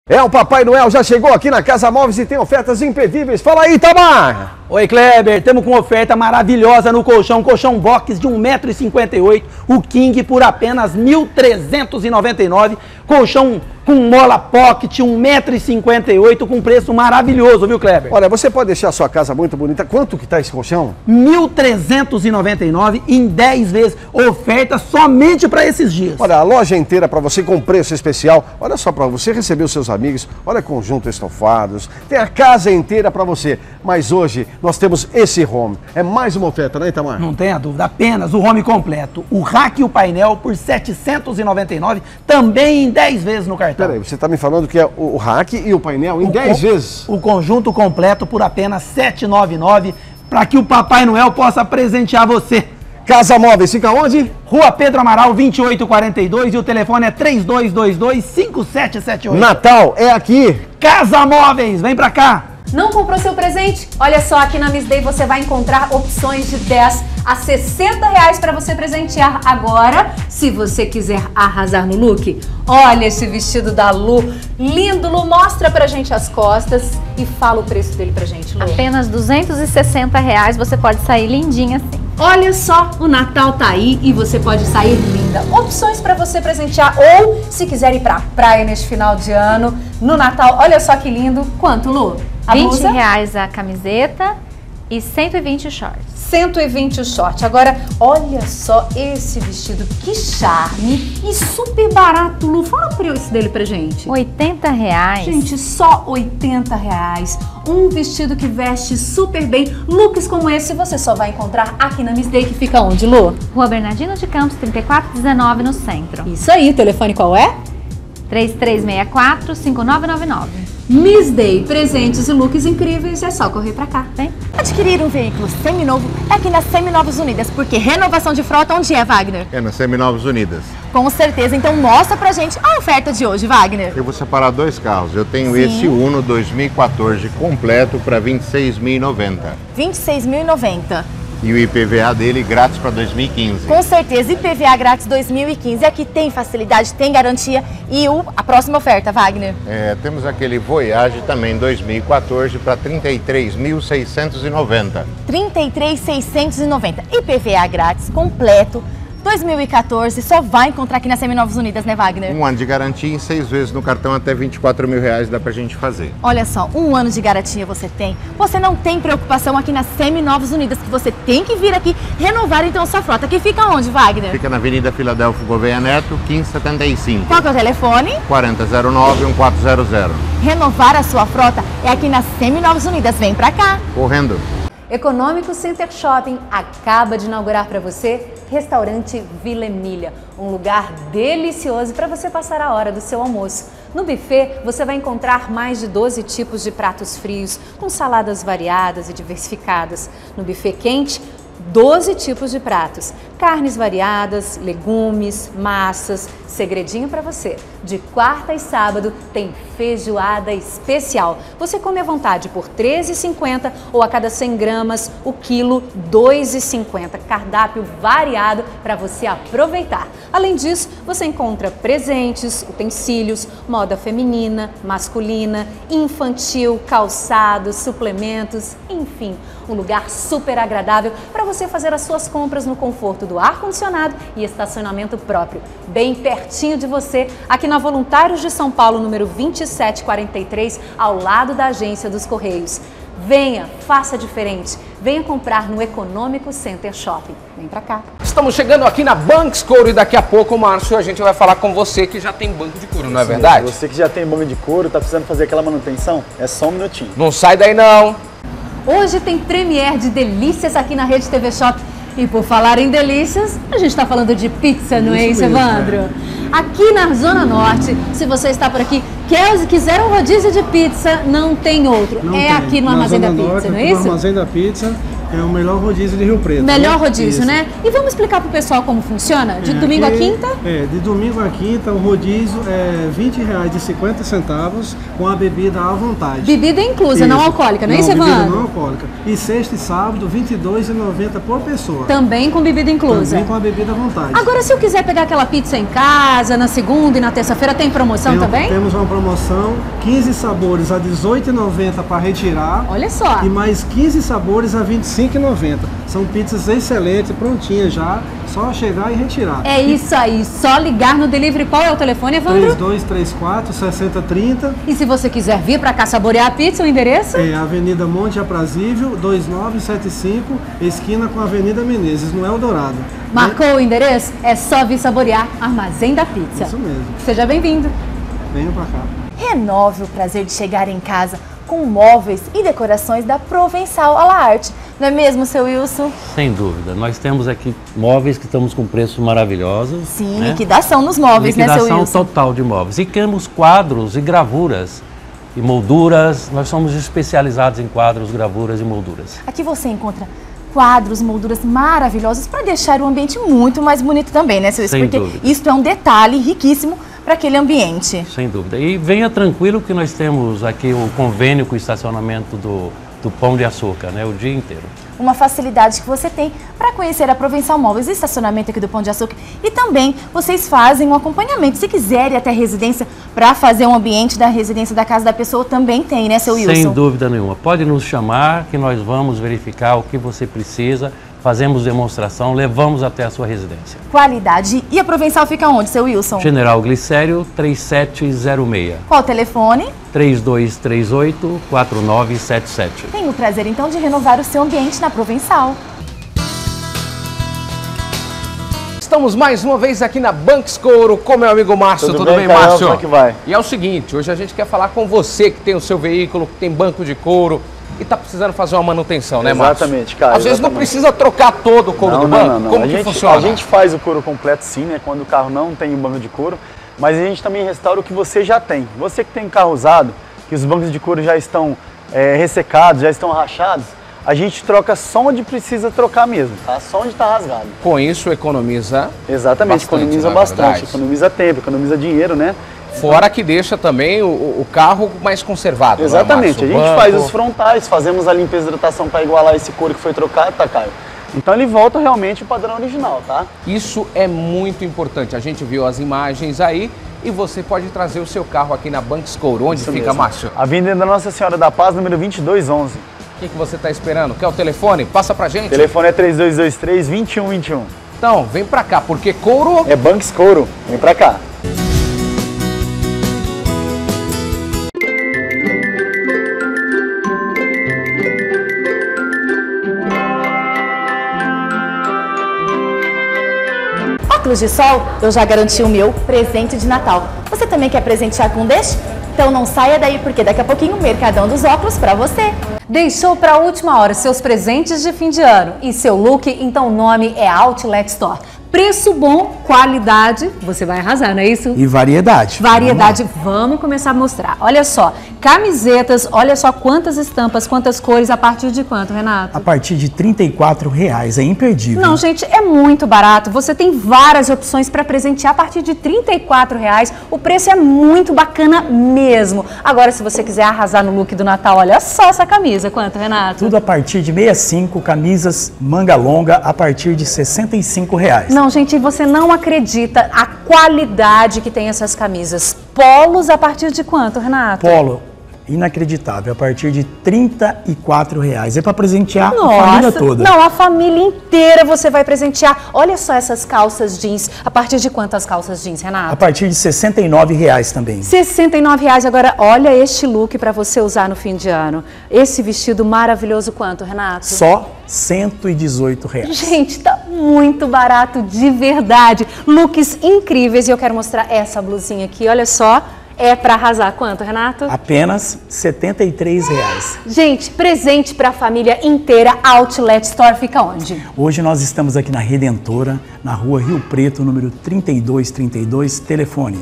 O Papai Noel já chegou aqui na Casa Móveis e tem ofertas imperdíveis. Fala aí, Tamar! Oi, Kleber, temos com oferta maravilhosa no colchão box de 1,58 m, o King por apenas R$ 1.399, colchão com mola pocket, 1,58 m, com preço maravilhoso, viu, Kleber? Olha, você pode deixar a sua casa muito bonita. Quanto que tá esse colchão? R$ 1.399 em 10 vezes, oferta somente para esses dias. Olha, a loja inteira para você com preço especial. Olha só, para você receber os seus amigos, olha, conjunto estofados, tem a casa inteira para você. Mas hoje nós temos esse home. É mais uma oferta, né, Itamar? Não tenha dúvida, apenas o home completo. O rack e o painel por R$ 799, também em 10 vezes no cartão. Peraí, você está me falando que é o rack e o painel em 10 vezes? O conjunto completo por apenas R$ 799, para que o Papai Noel possa presentear você. Casa Móveis fica onde? Rua Pedro Amaral, 2842, e o telefone é 3222-5778. Natal é aqui. Casa Móveis, vem pra cá. Não comprou seu presente? Olha só, aqui na Miss Day você vai encontrar opções de 10 a R$ 60 para você presentear agora, se você quiser arrasar no look. Olha esse vestido da Lu, lindo, Lu, mostra pra gente as costas e fala o preço dele pra gente, Lu. Apenas R$ 260 você pode sair lindinha assim. Olha só, o Natal tá aí e você pode sair linda. Opções para você presentear ou, se quiser ir pra praia neste final de ano, no Natal, olha só que lindo. Quanto, Lu? R$ 20 a camiseta e 120 o short. 120 o short. Agora, olha só esse vestido, que charme e super barato, Lu. Fala o preço dele pra gente. R$ 80. Gente, só R$ 80. Um vestido que veste super bem. Looks como esse você só vai encontrar aqui na Miss Day, que fica onde, Lu? Rua Bernardino de Campos, 3419, no centro. Isso aí, o telefone qual é? 3364-5999. Miss Day, presentes e looks incríveis, é só correr pra cá. Vem. Adquirir um veículo seminovo é aqui na Seminovos Unidas, porque renovação de frota onde é, Wagner? É na Seminovos Unidas. Com certeza, então mostra pra gente a oferta de hoje, Wagner. Eu vou separar dois carros. Eu tenho esse Uno 2014 completo para R$ 26.090. R$ 26.090. E o IPVA dele grátis para 2015. Com certeza, IPVA grátis 2015. Aqui tem facilidade, tem garantia. E a próxima oferta, Wagner? Temos aquele Voyage também 2014 para R$ 33.690. R$ 33.690. IPVA grátis completo. 2014, só vai encontrar aqui na Seminovos Unidas, né, Wagner? Um ano de garantia em 6 vezes no cartão, até R$ 24.000 dá pra gente fazer. Olha só, um ano de garantia você tem. Você não tem preocupação aqui na Seminovos Unidas, que você tem que vir aqui renovar então a sua frota. Que fica onde, Wagner? Fica na Avenida Filadélfio Gouveia Neto, 1575. Qual que é o telefone? 4009-1400. Renovar a sua frota é aqui na Seminovos Unidas. Vem pra cá. Correndo. Econômico Center Shopping acaba de inaugurar para você Restaurante Vila Emília, um lugar delicioso para você passar a hora do seu almoço. No buffet, você vai encontrar mais de 12 tipos de pratos frios, com saladas variadas e diversificadas. No buffet quente, 12 tipos de pratos, carnes variadas, legumes, massas. Segredinho para você, de quarta e sábado tem feijoada especial. Você come à vontade por R$ 13,50 ou a cada 100 gramas o quilo R$ 2,50. Cardápio variado para você aproveitar. Além disso, você encontra presentes, utensílios, moda feminina, masculina, infantil, calçados, suplementos, enfim, um lugar super agradável para você fazer as suas compras no conforto do ar-condicionado e estacionamento próprio, bem pertinho de você, aqui na Voluntários de São Paulo, número 2743, ao lado da agência dos Correios. Venha, faça diferente. Venha comprar no Econômico Center Shopping. Vem pra cá. Estamos chegando aqui na Banks Couro e daqui a pouco, Márcio, a gente vai falar com você que já tem banco de couro, não é verdade? Você que já tem banco de couro, tá precisando fazer aquela manutenção? É só um minutinho. Não sai daí não. Hoje tem premiere de delícias aqui na Rede TV Shop. E por falar em delícias, a gente está falando de pizza, não é isso, Evandro? Aqui na Zona Norte, se você está por aqui, quiser um rodízio de pizza, não tem outro. Aqui no Armazém da Pizza, não é isso? No Armazém da Pizza, É o melhor rodízio de Rio Preto. Melhor né? rodízio, Isso. né? E vamos explicar pro pessoal como funciona? De domingo a quinta? De domingo a quinta, o rodízio é R$20,50 com a bebida à vontade. Bebida inclusa, Isso. não alcoólica, não é isso, bebida Evandro? não alcoólica. E sexta e sábado, R$22,90 por pessoa. Também com bebida inclusa. Também com a bebida à vontade. Agora, se eu quiser pegar aquela pizza em casa, na segunda e na terça-feira, tem promoção também? Temos uma promoção, 15 sabores a R$18,90 para retirar. Olha só. E mais 15 sabores a R$25,90. São pizzas excelentes, prontinhas já, só chegar e retirar. É isso aí, só ligar no delivery. Qual é o telefone, Evandro? 3234-6030. E se você quiser vir para cá saborear a pizza, o endereço? É Avenida Monte Aprazível, 2975, esquina com a Avenida Menezes, no Eldorado. Marcou o endereço? É só vir saborear Armazém da Pizza. Isso mesmo. Seja bem-vindo. Venha pra cá. Renove o prazer de chegar em casa com móveis e decorações da Provençal à la Arte. Não é mesmo, seu Wilson? Sem dúvida. Nós temos aqui móveis que estamos com preços maravilhosos. Sim, né? liquidação nos móveis, né, seu Wilson? Liquidação total de móveis. E temos quadros e gravuras e molduras. Nós somos especializados em quadros, gravuras e molduras. Aqui você encontra quadros, molduras maravilhosos para deixar o ambiente muito mais bonito também, né, seu Wilson? Sem Porque dúvida. isso é um detalhe riquíssimo para aquele ambiente. Sem dúvida. E venha tranquilo que nós temos aqui o convênio com o estacionamento do Pão de Açúcar, né, o dia inteiro. Uma facilidade que você tem para conhecer a Provençal Móveis e estacionamento aqui do Pão de Açúcar. E também vocês fazem um acompanhamento. Se quiser ir até a residência para fazer um ambiente da residência da casa da pessoa, também tem, né, seu Wilson? Sem dúvida nenhuma. Pode nos chamar que nós vamos verificar o que você precisa, fazemos demonstração, levamos até a sua residência. Qualidade. E a Provençal fica onde, seu Wilson? General Glicério, 3706. Qual o telefone? 3238-4977. Tenho o prazer, então, de renovar o seu ambiente na Provençal. Estamos mais uma vez aqui na Banks Couro com meu amigo Márcio. Tudo bem, Carol? Márcio? Como é que vai? E é o seguinte, hoje a gente quer falar com você que tem o seu veículo, que tem banco de couro e está precisando fazer uma manutenção, né, Márcio? Exatamente, cara. Às vezes não precisa trocar todo o couro do banco. Não. Como que funciona? A gente faz o couro completo sim, né? Quando o carro não tem o banco de couro, mas a gente também restaura o que você já tem. Você que tem um carro usado, que os bancos de couro já estão ressecados, já estão rachados, a gente troca só onde precisa trocar mesmo, tá? Só onde está rasgado. Com isso economiza Exatamente, bastante, economiza na bastante, verdade. economiza tempo, economiza dinheiro, né? Fora que deixa também o carro mais conservado. Exatamente, né, a gente faz os frontais, fazemos a limpeza e hidratação para igualar esse couro que foi trocado, tá, Caio? Então ele volta realmente ao padrão original, tá? Isso é muito importante. A gente viu as imagens aí e você pode trazer o seu carro aqui na Banks Couro. Onde Isso fica, mesmo. Márcio? Avenida da Nossa Senhora da Paz, número 2211. O que você está esperando? Quer o telefone? Passa pra gente. O telefone é 3223-2121. Então, vem pra cá, porque couro... É Banks Couro, vem pra cá. Óculos de sol, eu já garanti o meu presente de Natal. Você também quer presentear com deste? Então não saia daí, porque daqui a pouquinho o Mercadão dos Óculos para você. Deixou para a última hora seus presentes de fim de ano e seu look? Então o nome é Outlet Store. Preço bom, qualidade, você vai arrasar, não é isso? E variedade. Variedade, vamos começar a mostrar. Olha só, camisetas, olha só quantas estampas, quantas cores, a partir de quanto, Renato? A partir de R$34, é imperdível. Não, gente, é muito barato. Você tem várias opções para presentear a partir de R$34. O preço é muito bacana mesmo. Agora, se você quiser arrasar no look do Natal, olha só essa camisa. Quanto, Renato? Tudo a partir de 65, camisas manga longa a partir de R$65. Não, gente, você não acredita a qualidade que tem essas camisas. Polos a partir de quanto, Renato? Polo, inacreditável, a partir de R$34. É para presentear Nossa, a família toda. Não, a família inteira você vai presentear. Olha só essas calças jeans. A partir de quantas calças jeans, Renato? A partir de R$69 também. R$69. Agora, olha este look para você usar no fim de ano. Esse vestido maravilhoso, quanto, Renato? Só R$118. Gente, tá muito barato, de verdade. Looks incríveis. E eu quero mostrar essa blusinha aqui, olha só. É para arrasar. Quanto, Renato? Apenas R$73. Gente, presente para a família inteira. Outlet Store fica onde? Hoje nós estamos aqui na Redentora, na rua Rio Preto, número 3232, telefone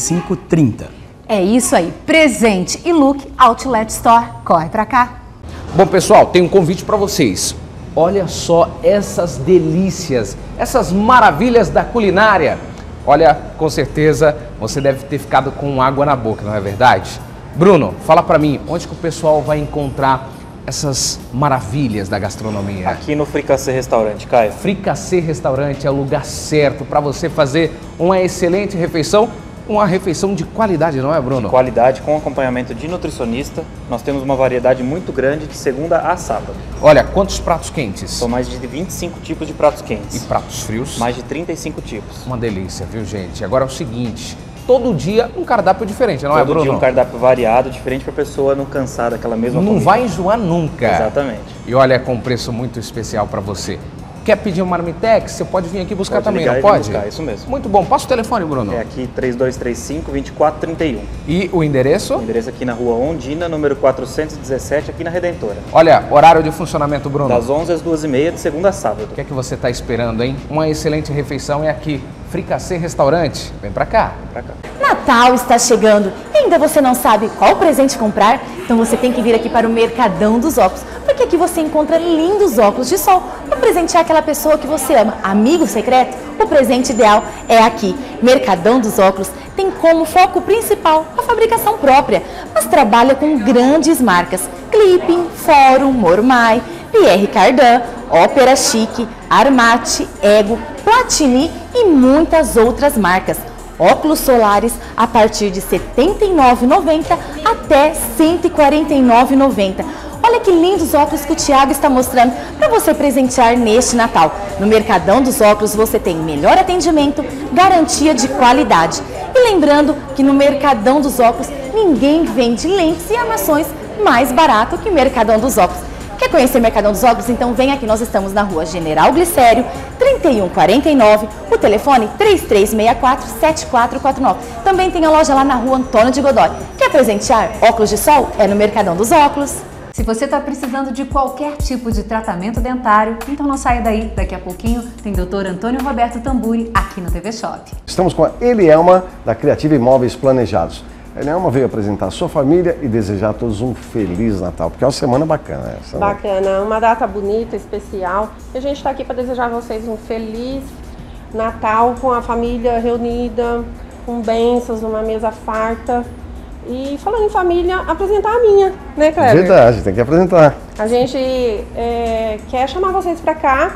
3222-4530. É isso aí, presente e look Outlet Store. Corre para cá. Bom, pessoal, tem um convite para vocês. Olha só essas delícias, essas maravilhas da culinária. Olha, com certeza você deve ter ficado com água na boca, não é verdade? Bruno, fala para mim, onde que o pessoal vai encontrar essas maravilhas da gastronomia? Aqui no Fricassê Restaurante, Caio. Fricassê Restaurante é o lugar certo para você fazer uma excelente refeição. Uma refeição de qualidade, não é, Bruno? De qualidade, com acompanhamento de nutricionista. Nós temos uma variedade muito grande de segunda a sábado. Olha, quantos pratos quentes? São mais de 25 tipos de pratos quentes. E pratos frios? Mais de 35 tipos. Uma delícia, viu, gente? Agora é o seguinte, todo dia um cardápio diferente, não é, Bruno? Todo dia um cardápio variado, diferente para a pessoa não cansar daquela mesma comida. Não vai enjoar nunca. Exatamente. E olha, com um preço muito especial para você. Quer pedir um marmitex? Você pode vir aqui buscar também, não pode? Buscar, isso mesmo. Muito bom. Passa o telefone, Bruno. É aqui 3235-2431. E o endereço? O endereço aqui na Rua Ondina, número 417, aqui na Redentora. Olha, horário de funcionamento, Bruno? Das 11 às 2h30, de segunda a sábado. O que é que você está esperando, hein? Uma excelente refeição é aqui. Fricassê Restaurante. Vem pra cá. Vem pra cá. Natal está chegando e ainda você não sabe qual presente comprar? Então você tem que vir aqui para o Mercadão dos Óculos, porque aqui você encontra lindos óculos de sol para presentear aquela pessoa que você ama. Amigo secreto? O presente ideal é aqui. Mercadão dos Óculos tem como foco principal a fabricação própria, mas trabalha com grandes marcas: Clipping, Fórum, Mormai, Pierre Cardin, Ópera Chique, Armati, Ego, Platini e muitas outras marcas. Óculos solares a partir de R$ 79,90 até R$ 149,90. Olha que lindos óculos que o Thiago está mostrando para você presentear neste Natal. No Mercadão dos Óculos você tem melhor atendimento, garantia de qualidade. E lembrando que no Mercadão dos Óculos ninguém vende lentes e armações mais barato que o Mercadão dos Óculos. Quer conhecer o Mercadão dos Óculos? Então vem aqui, nós estamos na Rua General Glicério, 3149, o telefone 3364-7449. Também tem a loja lá na Rua Antônio de Godoy. Quer presentear óculos de sol? É no Mercadão dos Óculos. Se você está precisando de qualquer tipo de tratamento dentário, então não saia daí. Daqui a pouquinho tem Dr. Antônio Roberto Tamburi aqui no TV Shop. Estamos com a Elielma, da Criativa Imóveis Planejados. A Elielma veio apresentar a sua família e desejar a todos um Feliz Natal, porque é uma semana bacana essa. Bacana, uma data bonita, especial. E a gente está aqui para desejar a vocês um Feliz Natal com a família reunida, com bênçãos, numa mesa farta. E falando em família, apresentar a minha, né, Kleber? Verdade, tem que apresentar. A gente quer chamar vocês para cá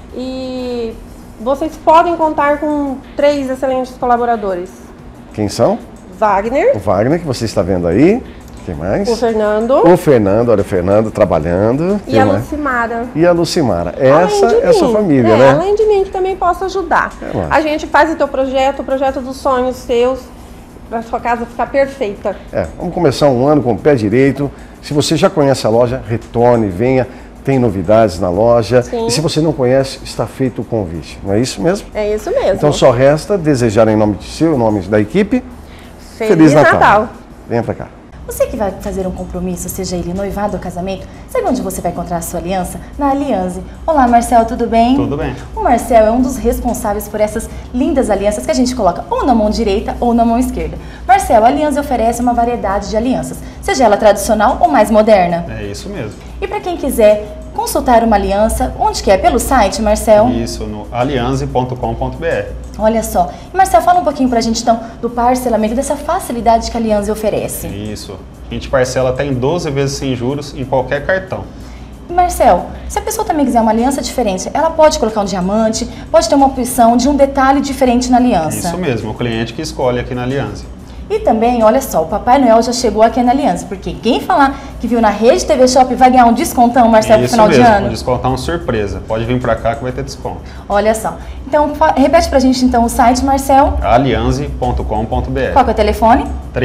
e vocês podem contar com 3 excelentes colaboradores. Quem são? Wagner. O Wagner, que você está vendo aí. Quem mais? O Fernando. O Fernando, olha o Fernando trabalhando. E a Lucimara. E a Lucimara. Essa é a sua família, né? Além de mim, que também posso ajudar. A gente faz o teu projeto, o projeto dos sonhos seus, para sua casa ficar perfeita. Vamos começar um ano com o pé direito. Se você já conhece a loja, retorne, venha. Tem novidades na loja. Sim. E se você não conhece, está feito o convite. Não é isso mesmo? É isso mesmo. Então só resta desejar em nome de seu, em nome da equipe, Feliz Natal. Venha pra cá. Você que vai fazer um compromisso, seja ele noivado ou casamento, sabe onde você vai encontrar a sua aliança? Na Alianze. Olá, Marcel, tudo bem? Tudo bem. O Marcel é um dos responsáveis por essas lindas alianças que a gente coloca ou na mão direita ou na mão esquerda. Marcel, a Alianze oferece uma variedade de alianças, seja ela tradicional ou mais moderna. É isso mesmo. E para quem quiser consultar uma aliança, onde que é? Pelo site, Marcel? Isso, no alianze.com.br. Olha só. E Marcel, fala um pouquinho pra gente então do parcelamento, dessa facilidade que a Alianze oferece. Isso. A gente parcela até em 12 vezes sem juros em qualquer cartão. E Marcel, se a pessoa também quiser uma aliança diferente, ela pode colocar um diamante, pode ter uma opção de um detalhe diferente na aliança. Isso mesmo, o cliente que escolhe aqui na Alianze. E também, olha só, o Papai Noel já chegou aqui na Alianze, porque quem falar que viu na Rede TV Shop vai ganhar um descontão, Marcelo, pro final de ano. Um descontão surpresa. Pode vir pra cá que vai ter desconto. Olha só. Então, repete pra gente então o site, Marcel. alianze.com.br. Qual que é o telefone?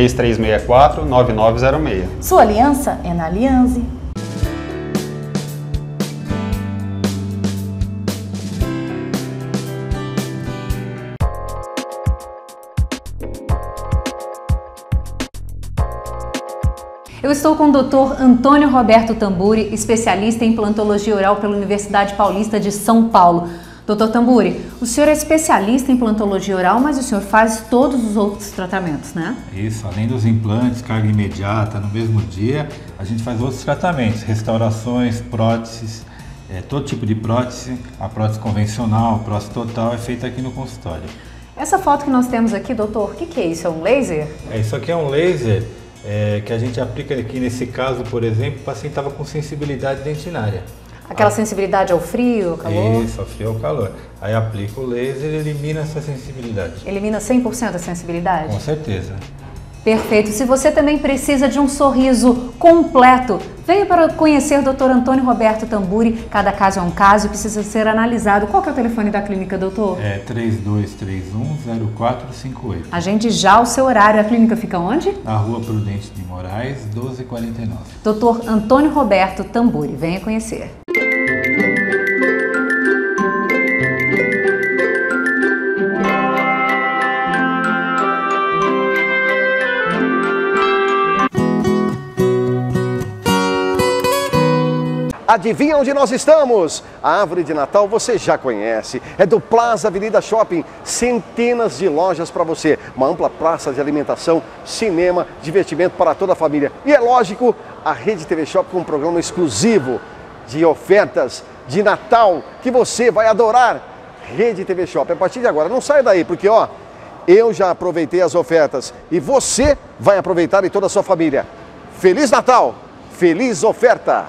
3364-9906. Sua aliança é na Alianze. Eu estou com o Dr. Antônio Roberto Tamburi, especialista em implantologia oral pela Universidade Paulista de São Paulo. Doutor Tamburi, o senhor é especialista em implantologia oral, mas o senhor faz todos os outros tratamentos, né? Isso, além dos implantes, carga imediata, no mesmo dia, a gente faz outros tratamentos, restaurações, próteses, todo tipo de prótese, a prótese convencional, a prótese total é feita aqui no consultório. Essa foto que nós temos aqui, doutor, o que é isso? É um laser? Isso aqui é um laser que a gente aplica aqui, nesse caso, por exemplo, o paciente estava com sensibilidade dentinária. Aquela sensibilidade ao frio, ao calor? Isso, ao frio ao calor. Aí aplica o laser e elimina essa sensibilidade. Elimina 100% a sensibilidade? Com certeza. Perfeito. Se você também precisa de um sorriso completo, venha para conhecer o Dr. Antônio Roberto Tamburi. Cada caso é um caso e precisa ser analisado. Qual que é o telefone da clínica, doutor? 3231-0458. Agende já o seu horário. A clínica fica onde? Na Rua Prudente de Moraes, 1249. Dr. Antônio Roberto Tamburi. Venha conhecer. Adivinha onde nós estamos? A árvore de Natal você já conhece. É do Plaza Avenida Shopping. Centenas de lojas para você. Uma ampla praça de alimentação, cinema, divertimento para toda a família. E é lógico, a Rede TV Shopping com um programa exclusivo de ofertas de Natal que você vai adorar. Rede TV Shopping. A partir de agora, não sai daí, porque ó, eu já aproveitei as ofertas e você vai aproveitar e toda a sua família. Feliz Natal! Feliz oferta!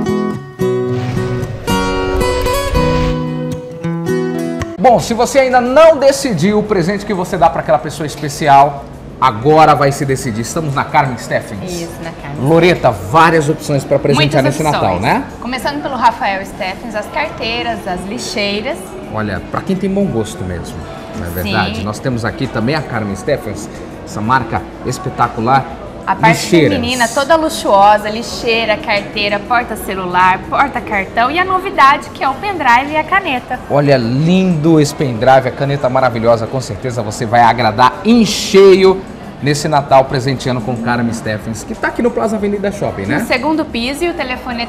Bom, se você ainda não decidiu o presente que você dá para aquela pessoa especial, agora vai se decidir. Estamos na Carmen Steffens. Isso, na Carmen. Loreta, várias opções para presentear nesse Natal, né? Começando pelo Rafael Steffens, as carteiras, as lixeiras. Olha, para quem tem bom gosto mesmo, não é verdade? Sim. Nós temos aqui também a Carmen Steffens, essa marca espetacular. A parte lixeiras. feminina toda luxuosa, lixeira, carteira, porta-celular, porta-cartão e a novidade que é o pendrive e a caneta. Olha, lindo esse pendrive, a caneta maravilhosa, com certeza você vai agradar em cheio nesse Natal, presenteando com Carmen Steffens, que está aqui no Plaza Avenida Shopping, né? No segundo piso e o telefone é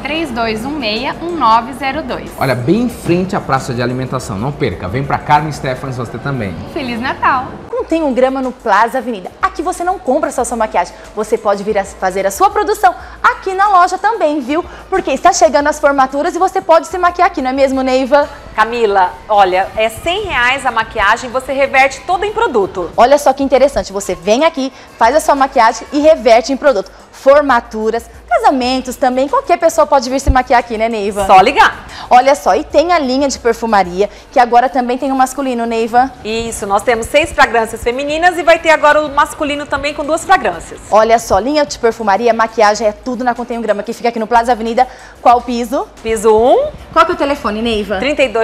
3216-1902. Olha, bem em frente à praça de alimentação, não perca, vem para Carmen Steffens você também. Feliz Natal! Não tem um grama no Plaza Avenida. Aqui você não compra só sua maquiagem, você pode vir a fazer a sua produção aqui na loja também, viu? Porque está chegando as formaturas e você pode se maquiar aqui, não é mesmo, Neiva? Camila, olha, é R$100 a maquiagem, você reverte toda em produto. Olha só que interessante, você vem aqui, faz a sua maquiagem e reverte em produto. Formaturas, casamentos também, qualquer pessoa pode vir se maquiar aqui, né, Neiva? Só ligar. Olha só, e tem a linha de perfumaria, que agora também tem o masculino, Neiva. Isso, nós temos 6 fragrâncias femininas e vai ter agora o masculino também com 2 fragrâncias. Olha só, linha de perfumaria, maquiagem, é tudo na Contém um Grama, que fica aqui no Plaza Avenida. Qual piso? Piso 1. Qual que é o telefone, Neiva?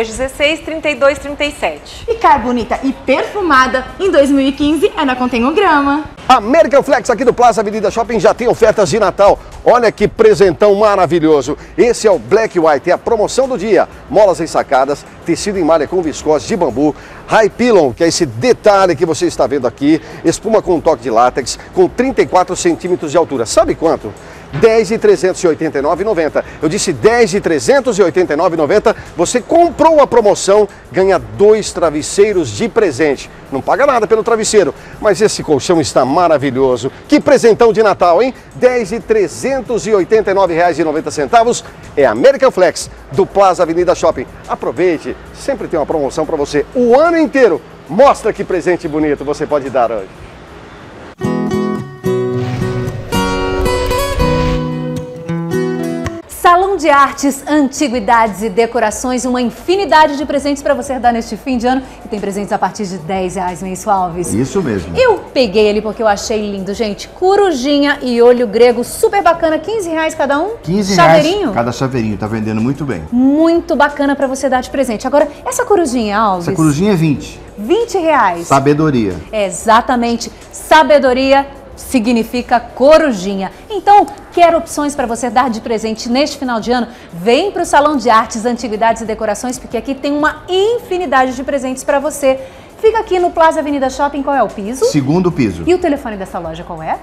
3216-3237. Ficar bonita e perfumada em 2015 é na Contém um Grama. American Flex aqui do Plaza Avenida Shopping já tem ofertas de Natal. Olha que presentão maravilhoso. Esse é o Black White, é a promoção do dia. Molas ensacadas, tecido em malha com viscose de bambu, High Pillow, que é esse detalhe que você está vendo aqui, espuma com toque de látex, com 34 centímetros de altura. Sabe quanto? R$10.389,90. Eu disse R$10.389,90. Você comprou a promoção, ganha 2 travesseiros de presente. Não paga nada pelo travesseiro, mas esse colchão está maravilhoso. Que presentão de Natal, hein? R$10.389,90. É American Flex, do Plaza Avenida Shopping. Aproveite, sempre tem uma promoção para você o ano inteiro. Mostra que presente bonito você pode dar hoje. Salão de Artes, Antiguidades e Decorações, uma infinidade de presentes para você dar neste fim de ano. E tem presentes a partir de R$10, Meisso Alves. Isso mesmo. Eu peguei ele porque eu achei lindo, gente. Corujinha e olho grego, super bacana, R$15 cada um. R$15 chaveirinho. Cada chaveirinho, tá vendendo muito bem. Muito bacana para você dar de presente. Agora, essa corujinha, Alves? Essa corujinha é 20. R$20. Sabedoria. Exatamente, sabedoria significa corujinha. Então, quer opções para você dar de presente neste final de ano? Vem para o Salão de Artes, Antiguidades e Decorações, porque aqui tem uma infinidade de presentes para você. Fica aqui no Plaza Avenida Shopping, qual é o piso? Segundo piso. E o telefone dessa loja qual é?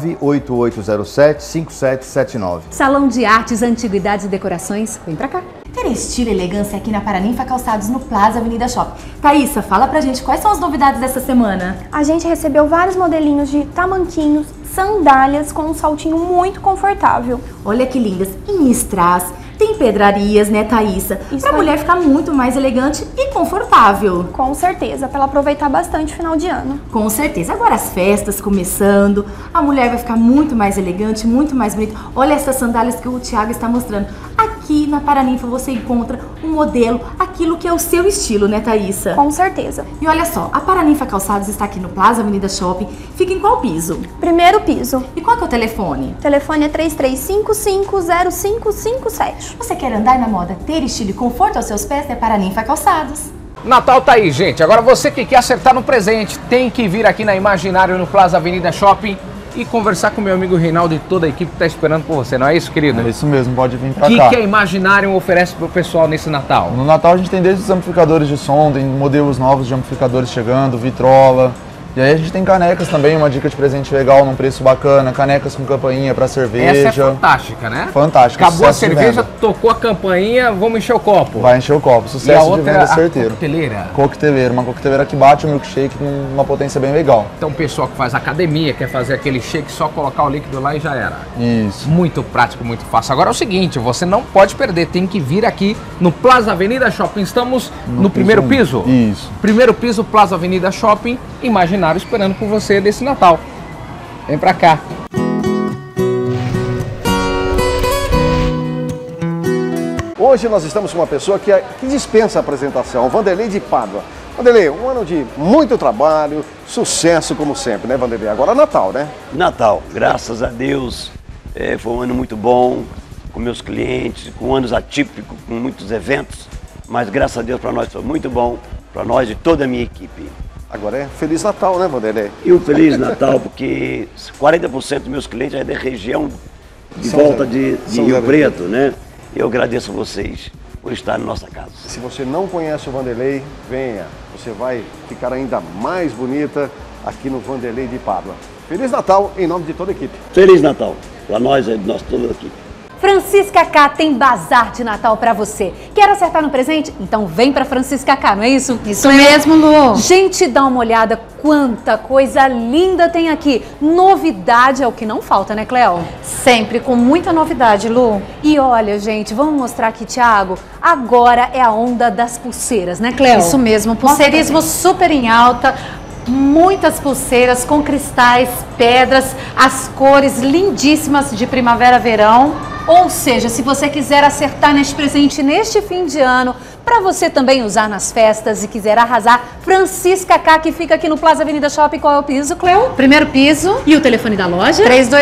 98807-5779. Salão de Artes, Antiguidades e Decorações, vem pra cá. ter estilo e elegância aqui na Paraninfa Calçados, no Plaza Avenida Shopping. Thaísa, fala pra gente quais são as novidades dessa semana. A gente recebeu vários modelinhos de tamanquinhos, sandálias com um saltinho muito confortável. Olha que lindas, em strass, tem pedrarias, né, Thaísa? Pra mulher ficar muito mais elegante e confortável. Com certeza, pra ela aproveitar bastante o final de ano. Com certeza. Agora as festas começando, a mulher vai ficar muito mais elegante, muito mais bonita. Olha essas sandálias que o Thiago está mostrando. Aqui na Paraninfa você encontra um modelo, aquilo que é o seu estilo, né, Thaísa? Com certeza. E olha só, a Paraninfa Calçados está aqui no Plaza Avenida Shopping. Fica em qual piso? Primeiro piso. E qual que é o telefone? O telefone é 33550557. Você quer andar na moda, ter estilo e conforto aos seus pés? É Paraninfa Calçados. Natal tá aí, gente. Agora você que quer acertar no presente, tem que vir aqui na Imaginário, no Plaza Avenida Shopping, e conversar com meu amigo Reinaldo e toda a equipe que tá esperando por você, não é isso, querido? É isso mesmo, pode vir pra cá. O que a Imaginário oferece pro pessoal nesse Natal? No Natal a gente tem desde os amplificadores de som, tem modelos novos de amplificadores chegando, vitrola. E aí a gente tem canecas também, uma dica de presente legal, num preço bacana, canecas com campainha para cerveja. Essa é fantástica, né? Fantástica. Acabou a cerveja, tocou a campainha, vamos encher o copo. Vai encher o copo, sucesso. E a de outra venda é a certeiro. coqueteleira. Coqueteleira, uma coqueteleira que bate o milkshake numa potência bem legal. Então o pessoal que faz academia, quer fazer aquele shake, só colocar o líquido lá e já era. Isso. Muito prático, muito fácil. Agora é o seguinte, você não pode perder, tem que vir aqui no Plaza Avenida Shopping. Estamos no primeiro piso? Isso. Primeiro piso, Plaza Avenida Shopping, Imaginário esperando por você desse Natal. Vem pra cá. Hoje nós estamos com uma pessoa que dispensa a apresentação, Vanderlei de Pádua. Vanderlei, um ano de muito trabalho, sucesso como sempre, né, Vanderlei? Agora Natal, né? Natal, graças a Deus, foi um ano muito bom, com meus clientes, com anos atípicos, com muitos eventos, mas graças a Deus para nós foi muito bom, para nós e toda a minha equipe. Agora é Feliz Natal, né, Vanderlei? E um Feliz Natal, porque 40% dos meus clientes é da região de volta de Rio Preto, né? Eu agradeço a vocês por estar na nossa casa. Se você não conhece o Vanderlei, venha. Você vai ficar ainda mais bonita aqui no Vanderlei de Pádua. Feliz Natal em nome de toda a equipe. Feliz Natal para nós e nós toda a equipe. Francisca K tem bazar de Natal pra você. Quer acertar no presente? Então vem pra Francisca K, não é isso? Isso mesmo, Lu. Gente, dá uma olhada quanta coisa linda tem aqui. Novidade é o que não falta, né, Cleo? Sempre com muita novidade, Lu. E olha, gente, vamos mostrar aqui, Thiago. Agora é a onda das pulseiras, né, Cleo? Isso mesmo, pulseirismo super em alta. Muitas pulseiras com cristais, pedras, as cores lindíssimas de primavera-verão. Ou seja, se você quiser acertar neste presente neste fim de ano, para você também usar nas festas e quiser arrasar, Francisca K, que fica aqui no Plaza Avenida Shopping. Qual é o piso, Cleo? Primeiro piso. E o telefone da loja?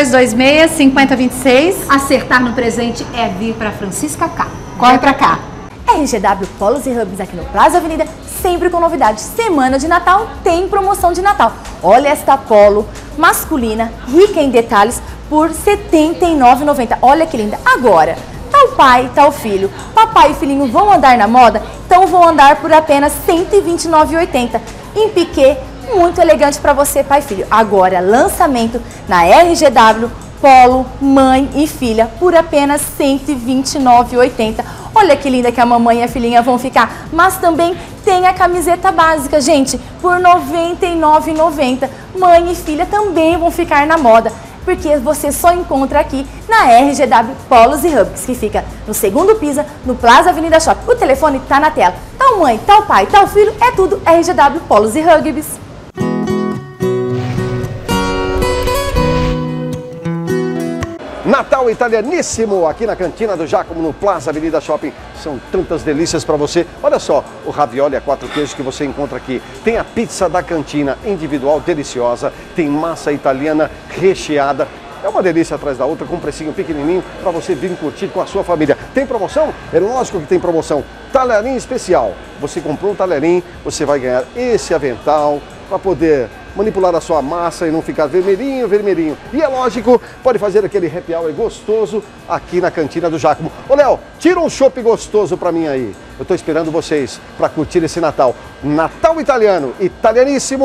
3226-5026. Acertar no presente é vir para Francisca K. Corre para cá. RGW Polos e Hubs aqui no Plaza Avenida, sempre com novidades. Semana de Natal tem promoção de Natal. Olha esta polo masculina, rica em detalhes, por R$ 79,90. Olha que linda. Agora, tá o pai, tá o filho. Papai e filhinho vão andar na moda? Então vão andar por apenas R$ 129,80. Em piquê, muito elegante para você, pai e filho. Agora, lançamento na RGW, polo, mãe e filha, por apenas R$ 129,80. Olha que linda que a mamãe e a filhinha vão ficar. Mas também tem a camiseta básica, gente, por R$ 99,90. Mãe e filha também vão ficar na moda, porque você só encontra aqui na RGW Polos e Hubs, que fica no segundo piso, no Plaza Avenida Shopping. O telefone tá na tela. Tal mãe, tal pai, tal filho, é tudo RGW Polos e Hubs. Natal italianíssimo aqui na Cantina do Giacomo, no Plaza Avenida Shopping. São tantas delícias para você. Olha só, o ravioli a 4 queijos que você encontra aqui. Tem a pizza da cantina individual deliciosa. Tem massa italiana recheada. É uma delícia atrás da outra, com um precinho pequenininho para você vir curtir com a sua família. Tem promoção? É lógico que tem promoção. Talherim especial. Você comprou um talherim, você vai ganhar esse avental para poder manipular a sua massa e não ficar vermelhinho, vermelhinho. E é lógico, pode fazer aquele happy hour gostoso aqui na Cantina do Giacomo. Ô, Léo, tira um chopp gostoso para mim aí. Eu tô esperando vocês para curtir esse Natal. Natal italiano, italianíssimo,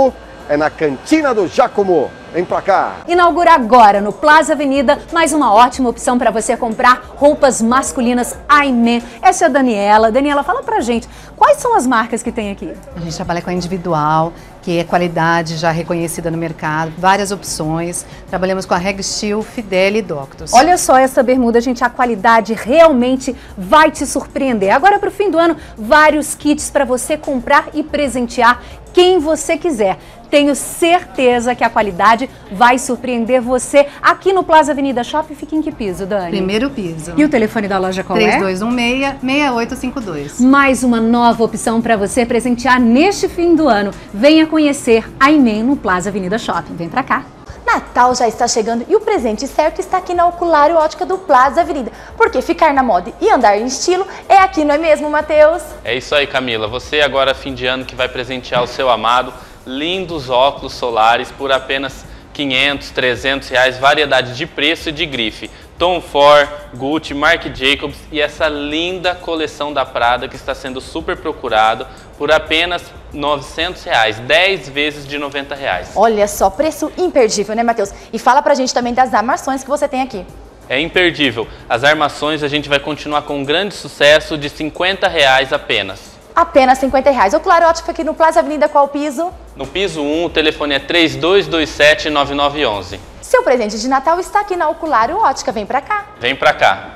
é na Cantina do Jacomô. Vem pra cá. Inaugura agora no Plaza Avenida mais uma ótima opção para você comprar roupas masculinas Aimen. Essa é a Daniela. Daniela, fala pra gente, quais são as marcas que tem aqui? A gente trabalha com a individual, que é qualidade já reconhecida no mercado, várias opções. Trabalhamos com a Reg Steel, Fidel e Doctus. Olha só essa bermuda, gente, a qualidade realmente vai te surpreender. Agora, para o fim do ano, vários kits para você comprar e presentear quem você quiser. Tenho certeza que a qualidade vai surpreender você aqui no Plaza Avenida Shopping. Fica em que piso, Dani? Primeiro piso. E o telefone da loja qual é? 3216-6852. Mais uma nova opção para você presentear neste fim do ano. Venha conhecer a Aimen no Plaza Avenida Shopping. Vem pra cá. Natal já está chegando e o presente certo está aqui na Oculário Ótica do Plaza Avenida. Porque ficar na moda e andar em estilo é aqui, não é mesmo, Matheus? É isso aí, Camila. Você agora, fim de ano, que vai presentear o seu amado, lindos óculos solares por apenas 500, 300 reais, variedade de preço e de grife. Tom Ford, Gucci, Marc Jacobs e essa linda coleção da Prada que está sendo super procurado por apenas 900 reais, 10 vezes de 90 reais. Olha só, preço imperdível, né, Matheus? E fala pra gente também das armações que você tem aqui. É imperdível. As armações a gente vai continuar com um grande sucesso de 50 reais apenas. Apenas 50 reais. Oculário Ótica aqui no Plaza Avenida, qual piso? No piso 1, o telefone é 3227-9911. Seu presente de Natal está aqui na Oculário Ótica. Vem pra cá. Vem pra cá.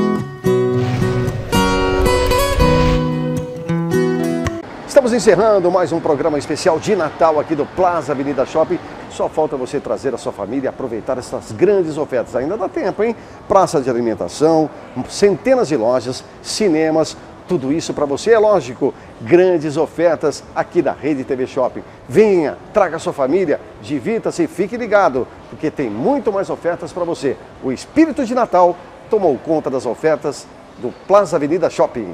Estamos encerrando mais um programa especial de Natal aqui do Plaza Avenida Shopping. Só falta você trazer a sua família e aproveitar essas grandes ofertas. Ainda dá tempo, hein? Praça de alimentação, centenas de lojas, cinemas, tudo isso para você, é lógico. Grandes ofertas aqui da Rede TV Shopping. Venha, traga a sua família, divirta-se e fique ligado, porque tem muito mais ofertas para você. O espírito de Natal tomou conta das ofertas do Plaza Avenida Shopping.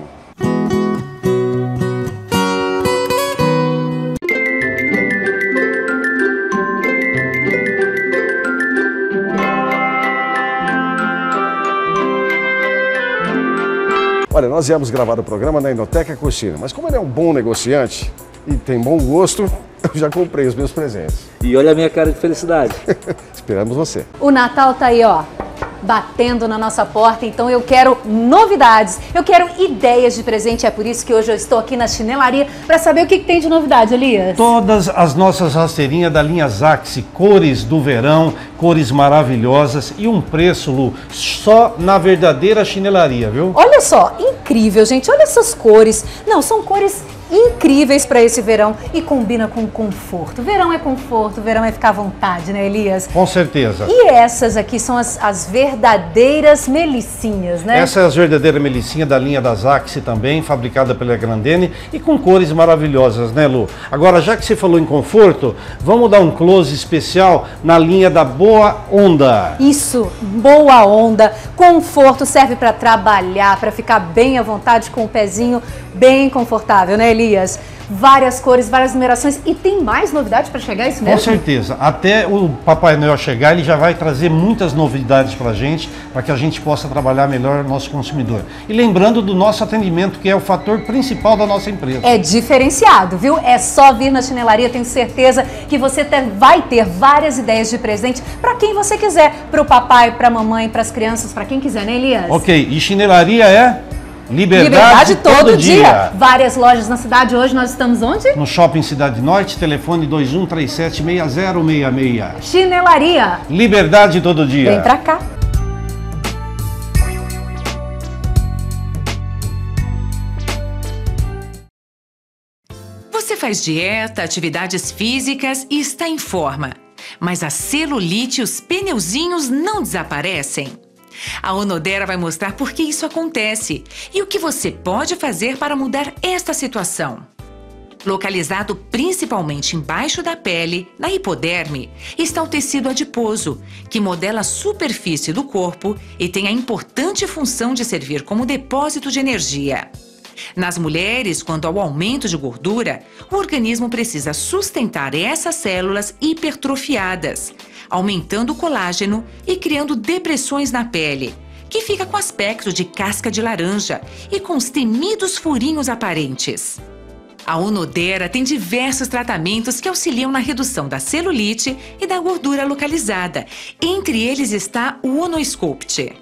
Olha, nós íamos gravar o programa na Inoteca Coxina, mas como ele é um bom negociante e tem bom gosto, eu já comprei os meus presentes. E olha a minha cara de felicidade. Esperamos você. O Natal tá aí, ó, batendo na nossa porta, então eu quero novidades, eu quero ideias de presente, é por isso que hoje eu estou aqui na Chinelaria para saber o que tem de novidade, Elias. Todas as nossas rasteirinhas da linha Zaxi, cores do verão, cores maravilhosas e um preço, Lu, só na verdadeira chinelaria, viu? Olha só, incrível, gente, olha essas cores. Não, são cores incríveis para esse verão e combina com conforto. Verão é conforto, verão é ficar à vontade, né, Elias? Com certeza. E essas aqui são as verdadeiras melicinhas, né? Essa é a verdadeira melicinha da linha da Zaxi também, fabricada pela Grandene e com cores maravilhosas, né, Lu? Agora, já que você falou em conforto, vamos dar um close especial na linha da Boa Onda. Isso, Boa Onda, conforto, serve para trabalhar, para ficar bem à vontade com o pezinho bem confortável, né, Elias? Várias cores, várias numerações e tem mais novidades para chegar, isso mesmo? Com certeza. Até o Papai Noel chegar, ele já vai trazer muitas novidades para a gente, para que a gente possa trabalhar melhor o nosso consumidor. E lembrando do nosso atendimento, que é o fator principal da nossa empresa. É diferenciado, viu? É só vir na Chinelaria, tenho certeza que você vai ter várias ideias de presente para quem você quiser, para o papai, para a mamãe, para as crianças, para quem quiser, né, Elias? Ok, e Chinelaria é... Liberdade todo dia. Várias lojas na cidade. Hoje nós estamos onde? No Shopping Cidade Norte, telefone 2137-6066. Chinelaria. Liberdade todo dia. Vem pra cá. Você faz dieta, atividades físicas e está em forma. Mas a celulite e os pneuzinhos não desaparecem. A Onodera vai mostrar por que isso acontece e o que você pode fazer para mudar esta situação. Localizado principalmente embaixo da pele, na hipoderme, está o tecido adiposo, que modela a superfície do corpo e tem a importante função de servir como depósito de energia. Nas mulheres, quanto ao aumento de gordura, o organismo precisa sustentar essas células hipertrofiadas, aumentando o colágeno e criando depressões na pele, que fica com aspecto de casca de laranja e com os temidos furinhos aparentes. A Onodera tem diversos tratamentos que auxiliam na redução da celulite e da gordura localizada. Entre eles está o OnoSculpt.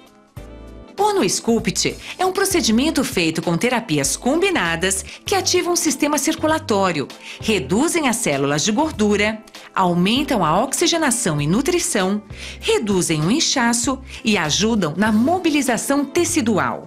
O OnoSculpt é um procedimento feito com terapias combinadas que ativam o sistema circulatório, reduzem as células de gordura, aumentam a oxigenação e nutrição, reduzem o inchaço e ajudam na mobilização tecidual.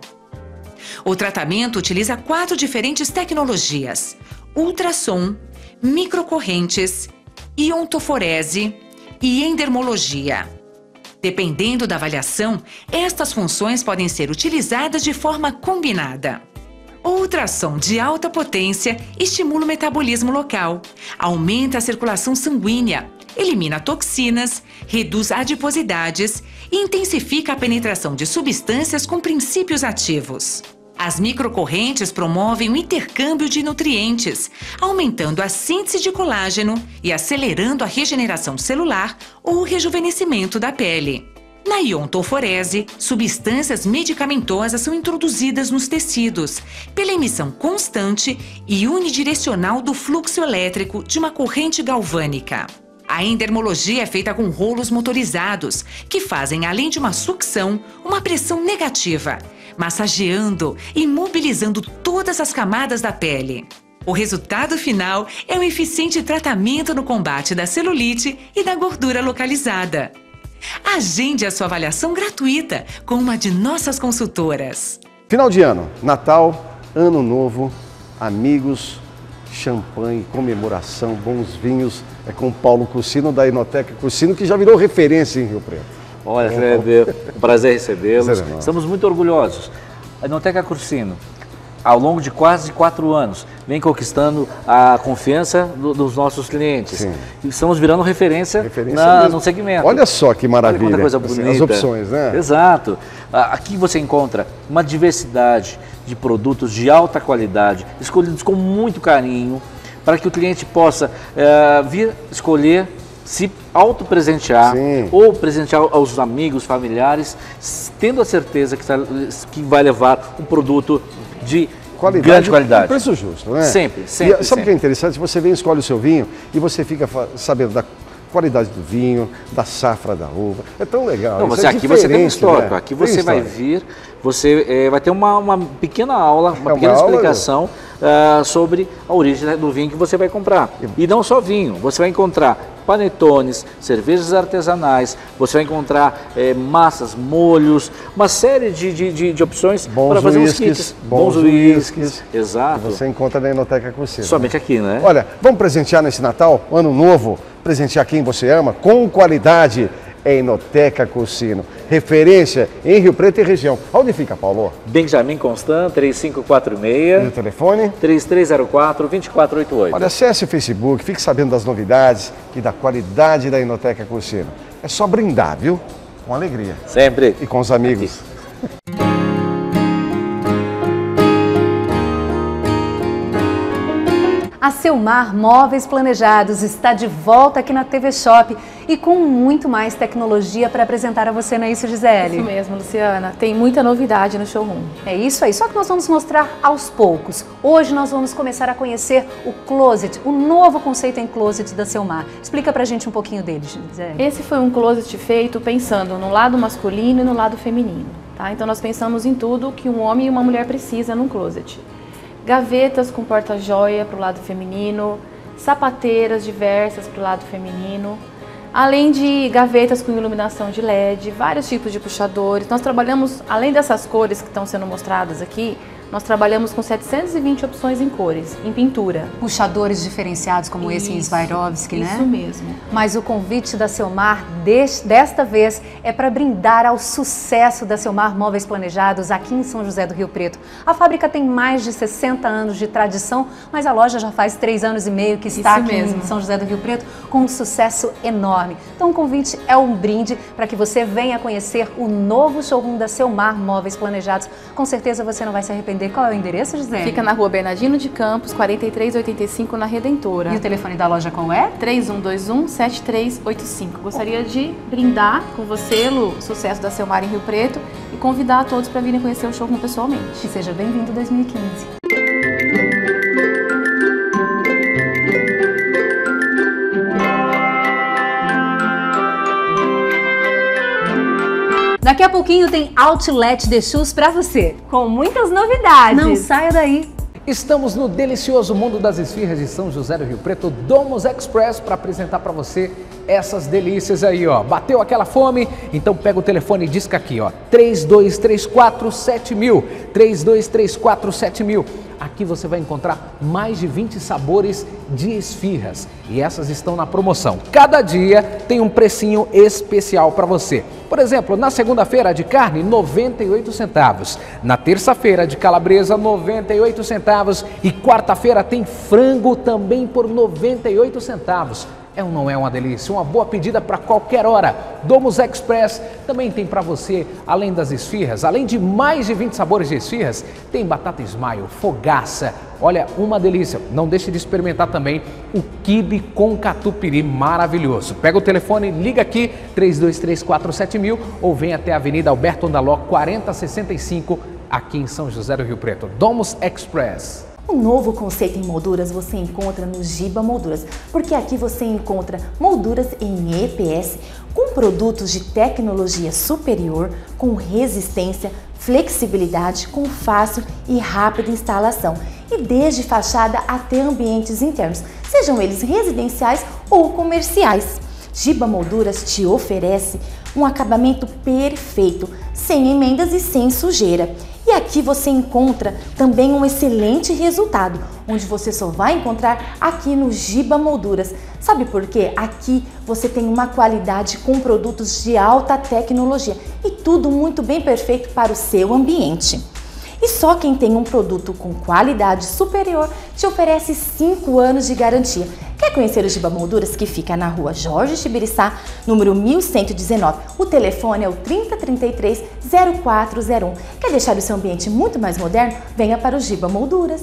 O tratamento utiliza 4 diferentes tecnologias: ultrassom, microcorrentes, iontoforese e endermologia. Dependendo da avaliação, estas funções podem ser utilizadas de forma combinada. O ultrassom de alta potência estimula o metabolismo local, aumenta a circulação sanguínea, elimina toxinas, reduz adiposidades e intensifica a penetração de substâncias com princípios ativos. As microcorrentes promovem o intercâmbio de nutrientes, aumentando a síntese de colágeno e acelerando a regeneração celular ou o rejuvenescimento da pele. Na iontoforese, substâncias medicamentosas são introduzidas nos tecidos pela emissão constante e unidirecional do fluxo elétrico de uma corrente galvânica. A endermologia é feita com rolos motorizados, que fazem, além de uma sucção, uma pressão negativa, massageando e mobilizando todas as camadas da pele. O resultado final é um eficiente tratamento no combate da celulite e da gordura localizada. Agende a sua avaliação gratuita com uma de nossas consultoras. Final de ano, Natal, Ano Novo, amigos, champanhe, comemoração, bons vinhos. É com o Paulo Cursino, da Enoteca Cursino, que já virou referência em Rio Preto. Olha, Fred, um prazer recebê-los. Estamos muito orgulhosos. A Enoteca Cursino, ao longo de quase 4 anos, vem conquistando a confiança dos nossos clientes. Sim. E estamos virando referência no segmento. Olha só que maravilha. Olha quanta coisa bonita. As opções, né? Exato. Aqui você encontra uma diversidade de produtos de alta qualidade, escolhidos com muito carinho, para que o cliente possa vir escolher, se autopresentear ou presentear aos amigos, familiares, tendo a certeza que vai levar um produto de grande qualidade. Preço justo, né? Sempre. Sabe o que é interessante? Você vem, escolhe o seu vinho e você fica sabendo da qualidade do vinho, da safra da uva. É tão legal. Não, aqui você tem um histórico. Né? Aqui você vai vir, você vai ter uma pequena aula, uma pequena explicação sobre a origem do vinho que você vai comprar. E não só vinho, você vai encontrar panetones, cervejas artesanais, você vai encontrar massas, molhos, uma série de opções para fazer os kits. Bons uísques. Exato. Que você encontra na Enoteca Cursino. Somente aqui, né? Olha, vamos presentear nesse Natal, Ano Novo, presentear quem você ama, com qualidade. É Enoteca Cursino, referência em Rio Preto e região. Onde fica, Paulo? Benjamin Constant, 3546. E o telefone? 3304-2488. Olha, acesse o Facebook, fique sabendo das novidades e da qualidade da Enoteca Cursino. É só brindar, viu? Com alegria. Sempre. E com os amigos. A Selmar Móveis Planejados está de volta aqui na TV Shop e com muito mais tecnologia para apresentar a você, não é isso, Gisele? Isso mesmo, Luciana. Tem muita novidade no showroom. É isso aí, só que nós vamos mostrar aos poucos. Hoje nós vamos começar a conhecer o closet, o novo conceito em closet da Selmar. Explica pra gente um pouquinho dele, Gisele. Esse foi um closet feito pensando no lado masculino e no lado feminino, tá? Então nós pensamos em tudo que um homem e uma mulher precisa num closet. Gavetas com porta-joia para o lado feminino, sapateiras diversas para o lado feminino, além de gavetas com iluminação de LED, vários tipos de puxadores. Nós trabalhamos, além dessas cores que estão sendo mostradas aqui, nós trabalhamos com 720 opções em cores, em pintura. Puxadores diferenciados como esse em Swarovski, né? Isso mesmo. Mas o convite da Selmar desta vez é para brindar ao sucesso da Selmar Móveis Planejados aqui em São José do Rio Preto. A fábrica tem mais de 60 anos de tradição, mas a loja já faz 3 anos e meio que está aqui em São José do Rio Preto com um sucesso enorme. Então o convite é um brinde para que você venha conhecer o novo showroom da Selmar Móveis Planejados. Com certeza você não vai se arrepender. Qual é o endereço, Gisele? Fica na rua Bernardino de Campos, 4385, na Redentora. E o telefone da loja qual é? 3121-7385. Gostaria de brindar com você, Lu, o sucesso da Selmar em Rio Preto e convidar a todos para virem conhecer o showroom pessoalmente. E seja bem-vindo 2015. Daqui a pouquinho tem Outlet The Shoes pra você. Com muitas novidades. Não saia daí. Estamos no delicioso mundo das esfirras de São José do Rio Preto, Domus Express, para apresentar para você essas delícias aí, ó. Bateu aquela fome? Então pega o telefone e disca aqui, ó, 3234-7000, 3234-7000. Aqui você vai encontrar mais de 20 sabores de esfirras e essas estão na promoção. Cada dia tem um precinho especial para você. Por exemplo, na segunda-feira de carne, 98 centavos. Na terça-feira de calabresa, 98 centavos. E quarta-feira tem frango também por 98 centavos. É ou não é uma delícia? Uma boa pedida para qualquer hora. Domus Express também tem para você, além das esfirras, além de mais de 20 sabores de esfirras, tem batata smile, fogaça. Olha, uma delícia. Não deixe de experimentar também o quibe com catupiry maravilhoso. Pega o telefone, liga aqui, 3234-7000 ou vem até a Avenida Alberto Andaló, 4065, aqui em São José do Rio Preto. Domus Express. Um novo conceito em molduras você encontra no Giba Molduras, porque aqui você encontra molduras em EPS com produtos de tecnologia superior, com resistência, flexibilidade, com fácil e rápida instalação e desde fachada até ambientes internos, sejam eles residenciais ou comerciais. Giba Molduras te oferece um acabamento perfeito, sem emendas e sem sujeira. E aqui você encontra também um excelente resultado, onde você só vai encontrar aqui no Giba Molduras. Sabe por quê? Aqui você tem uma qualidade com produtos de alta tecnologia e tudo muito bem perfeito para o seu ambiente. E só quem tem um produto com qualidade superior te oferece 5 anos de garantia. Quer conhecer o Giba Molduras, que fica na rua Jorge Chibiriçá, número 1119. O telefone é o 3033-0401. Quer deixar o seu ambiente muito mais moderno? Venha para o Giba Molduras.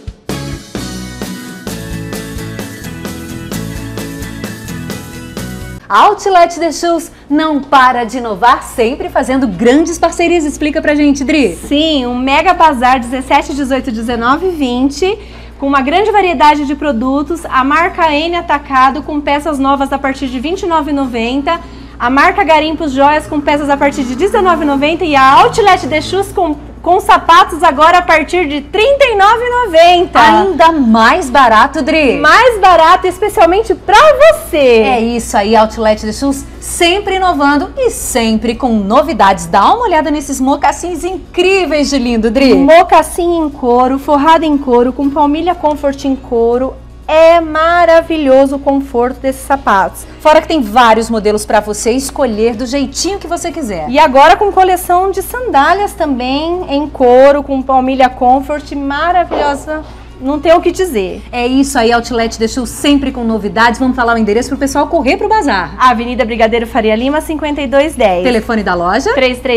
A Outlet The Shoes não para de inovar, sempre fazendo grandes parcerias. Explica pra gente, Dri. Sim, um mega bazar 17, 18, 19 e 20, com uma grande variedade de produtos, a marca N Atacado com peças novas a partir de R$ 29,90, a marca Garimpos Joias com peças a partir de R$ 19,90 e a Outlet The Shoes com sapatos agora a partir de R$ 39,90. Ainda mais barato, Dri. Mais barato, especialmente pra você. É isso aí, Outlet The Shoes, sempre inovando e sempre com novidades. Dá uma olhada nesses mocassins incríveis de lindo, Dri. Mocassim em couro, forrado em couro, com palmilha comfort em couro. É maravilhoso o conforto desses sapatos. Fora que tem vários modelos para você escolher do jeitinho que você quiser. E agora com coleção de sandálias também em couro, com palmilha comfort, maravilhosa. Não tem o que dizer. É isso aí, Outlet The Shoes, sempre com novidades. Vamos falar o endereço pro pessoal correr pro bazar. Avenida Brigadeiro Faria Lima, 5210. Telefone da loja?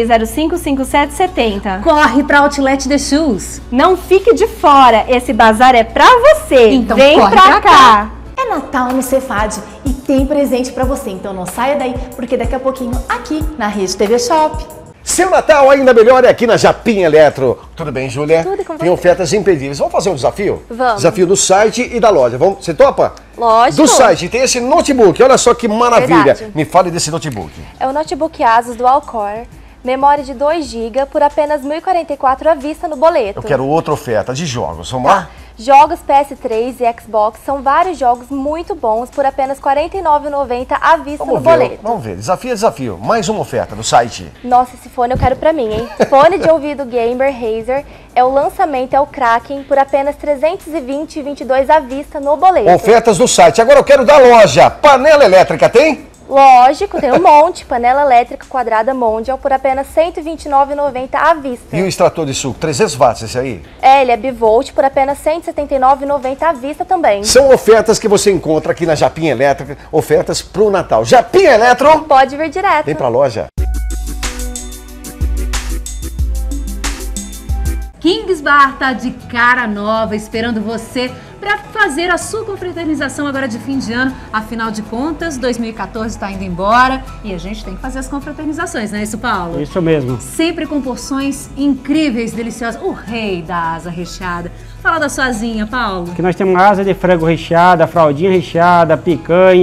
3305-5770. Corre pra Outlet The Shoes. Não fique de fora, esse bazar é pra você. Então vem corre pra cá. É Natal no Cefad e tem presente pra você, então não saia daí, porque daqui a pouquinho aqui na Rede TV Shop. Seu Natal ainda melhor é aqui na Japinha Eletro. Tudo bem, Júlia? Tudo com Tem ofertas imperdíveis. Vamos fazer um desafio? Vamos. Desafio do site e da loja. Vamos? Você topa? Lógico. Do site tem esse notebook. Olha só que maravilha. Verdade. Me fale desse notebook. É o notebook Asus Dual Core, memória de 2 GB por apenas R$ 1.044 à vista no boleto. Eu quero outra oferta de jogos. Vamos lá? Jogos PS3 e Xbox são vários jogos muito bons por apenas R$ 49,90 à vista no boleto. Vamos ver. Desafio é desafio. Mais uma oferta do site. Nossa, esse fone eu quero pra mim, hein? Fone de ouvido gamer Razer é o lançamento, é o Kraken, por apenas R$ 320,22 à vista no boleto. Ofertas do site. Agora eu quero da loja. Panela elétrica tem? Lógico, tem um monte. Panela elétrica quadrada Mondial por apenas R$ 129,90 à vista. E o extrator de suco? 300 watts esse aí? É, ele é bivolt por apenas R$ 179,90 à vista também. São ofertas que você encontra aqui na Japinha Elétrica. Ofertas pro Natal. Japinha Eletro. Pode vir direto. Vem pra loja. Kings Bar tá de cara nova, esperando você para fazer a sua confraternização agora de fim de ano. Afinal de contas, 2014 está indo embora e a gente tem que fazer as confraternizações, não é isso, Paulo? Isso mesmo. Sempre com porções incríveis, deliciosas. O rei da asa recheada. Fala da sua asinha, Paulo. Aqui nós temos asa de frango recheada, fraldinha recheada, picanha,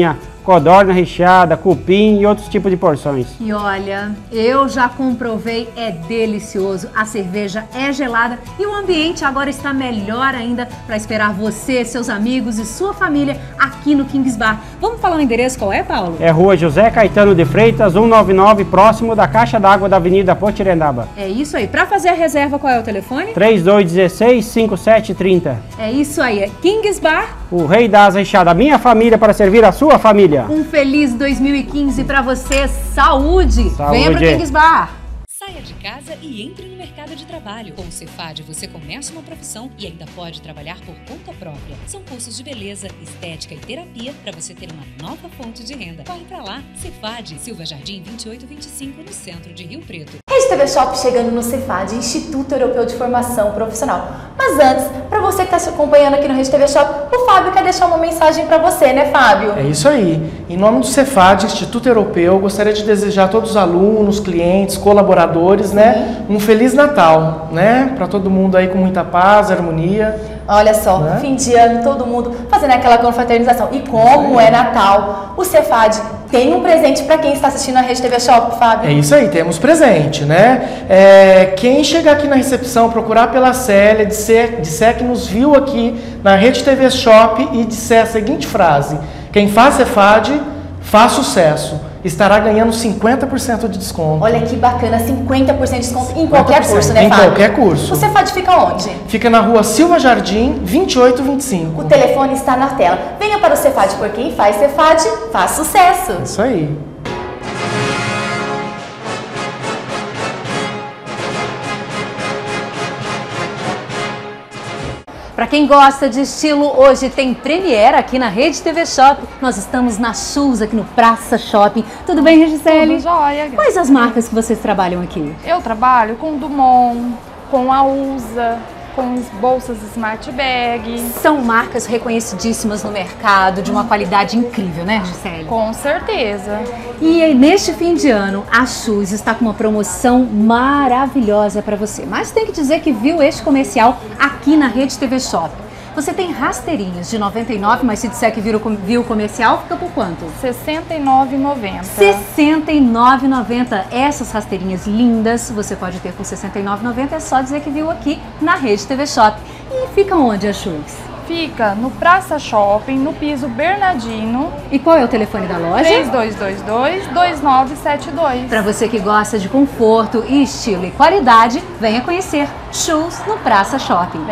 codorna recheada, cupim e outros tipos de porções. E olha, eu já comprovei, é delicioso, a cerveja é gelada e o ambiente agora está melhor ainda para esperar você, seus amigos e sua família aqui no Kings Bar. Vamos falar o endereço, qual é, Paulo? É Rua José Caetano de Freitas, 199, próximo da Caixa d'Água da Avenida Potirendaba. É isso aí. Para fazer a reserva, qual é o telefone? 3216-5730. É isso aí, é Kings Bar. O rei das recheadas, a minha família para servir a sua família. Um feliz 2015 para você. Saúde! Venha pro Kings Bar. Saia de casa e entre no mercado de trabalho. Com o Cefad você começa uma profissão e ainda pode trabalhar por conta própria. São cursos de beleza, estética e terapia para você ter uma nova fonte de renda. Corre pra lá, Cefad, Silva Jardim 2825, no centro de Rio Preto. Rede TV Shop chegando no Cefad, Instituto Europeu de Formação Profissional. Mas antes, para você que está se acompanhando aqui no Rede TV Shop, o Fábio quer deixar uma mensagem para você, né, Fábio? É isso aí. Em nome do Cefad, Instituto Europeu, gostaria de desejar a todos os alunos, clientes, colaboradores, né, um Feliz Natal, né, para todo mundo aí com muita paz, harmonia. Olha só, né? Fim de ano, todo mundo fazendo aquela confraternização. E como é Natal, o Cefad tem um presente para quem está assistindo a Rede TV Shop, Fábio. É isso aí, temos presente, né? Quem chegar aqui na recepção, procurar pela Célia, disser que nos viu aqui na Rede TV Shop e disser a seguinte frase: quem faz Cefad, faz sucesso. Estará ganhando 50% de desconto. Olha que bacana, 50% de desconto em qualquer curso, né, Fábio? Em qualquer curso. O Cefad fica onde? Fica na Rua Silva Jardim, 2825. O telefone está na tela. Venha para o Cefad, porque quem faz Cefad, faz sucesso. Isso aí. Para quem gosta de estilo, hoje tem premiere aqui na Rede TV Shop. Nós estamos na Shoes, aqui no Praça Shopping. Tudo bem, Regisele? Tudo jóia. Quais as marcas que vocês trabalham aqui? Eu trabalho com Dumont, com a USA, com bolsas Smart Bag. São marcas reconhecidíssimas no mercado, de uma qualidade incrível, né, Gisele? Com certeza. E neste fim de ano, a Shoes está com uma promoção maravilhosa para você. Mas tem que dizer que viu este comercial aqui na Rede TV Shop. Você tem rasteirinhas de R$ 99, mas se disser que viu o comercial, fica por quanto? R$ 69,90. R$ 69,90. Essas rasteirinhas lindas você pode ter por R$ 69,90. É só dizer que viu aqui na Rede TV Shop. E fica onde a Shoes? Fica no Praça Shopping, no piso Bernardino. E qual é o telefone da loja? 3222-2972. Para você que gosta de conforto, estilo e qualidade, venha conhecer Shoes no Praça Shopping.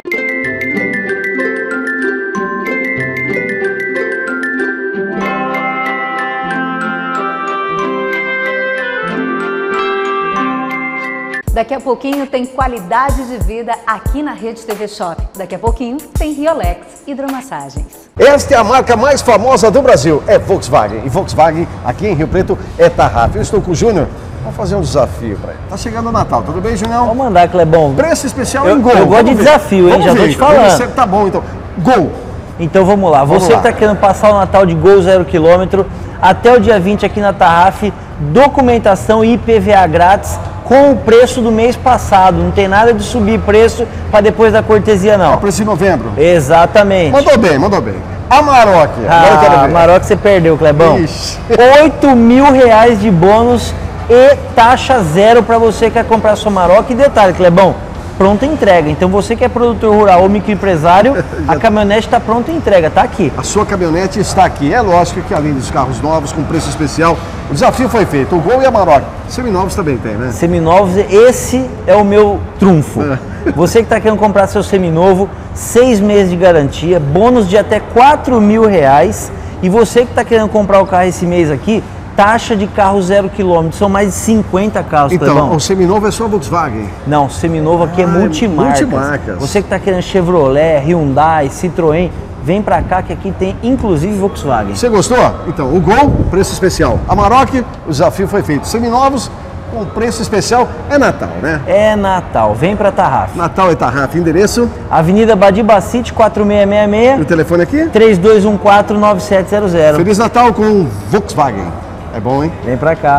Daqui a pouquinho tem qualidade de vida aqui na Rede TV Shop. Daqui a pouquinho tem Riolex Hidromassagens. Esta é a marca mais famosa do Brasil, é Volkswagen. E Volkswagen aqui em Rio Preto é Tarrafo. Eu estou com o Júnior. Vamos fazer um desafio para ele. Tá chegando o Natal, tudo bem, Junião? Vamos mandar, Clebão. Preço especial em Gol. Eu gosto de desafio, hein? Já tô te falando. Tá bom, então. Gol. Então vamos lá. Você que está querendo passar o Natal de Gol 0 km, até o dia 20 aqui na Tarraf, documentação e IPVA grátis com o preço do mês passado. Não tem nada de subir preço para depois da cortesia, não. É o preço de novembro. Exatamente. Mandou bem, mandou bem. Amarok. Amarok você perdeu, Clebão. Ixi. R$8.000 de bônus e taxa zero para você que quer comprar sua Amarok. E detalhe, Clebão, pronta entrega. Então você que é produtor rural ou microempresário, a caminhonete está pronta entrega, tá aqui. A sua caminhonete está aqui. É lógico que além dos carros novos com preço especial, o desafio foi feito. O Gol e a Amarok. Seminovos também tem, né? Seminovos, esse é o meu trunfo. Você que está querendo comprar seu seminovo, 6 meses de garantia, bônus de até R$4.000. E você que está querendo comprar o carro esse mês aqui, taxa de carro 0 km, são mais de 50 carros. Então, Clebão. o seminovo é só Volkswagen? Não, seminovo aqui é multimarcas. Você que está querendo Chevrolet, Hyundai, Citroën, vem pra cá que aqui tem inclusive Volkswagen. Você gostou? Então, o Gol, preço especial. Amarok, o desafio foi feito. Seminovos, com preço especial, é Natal, né? É Natal, vem pra Tarraf. Natal é Tarraf, endereço? Avenida Badibacite, 4666. E o telefone aqui? 3214-9700. Feliz Natal com Volkswagen. É bom, hein? Vem pra cá.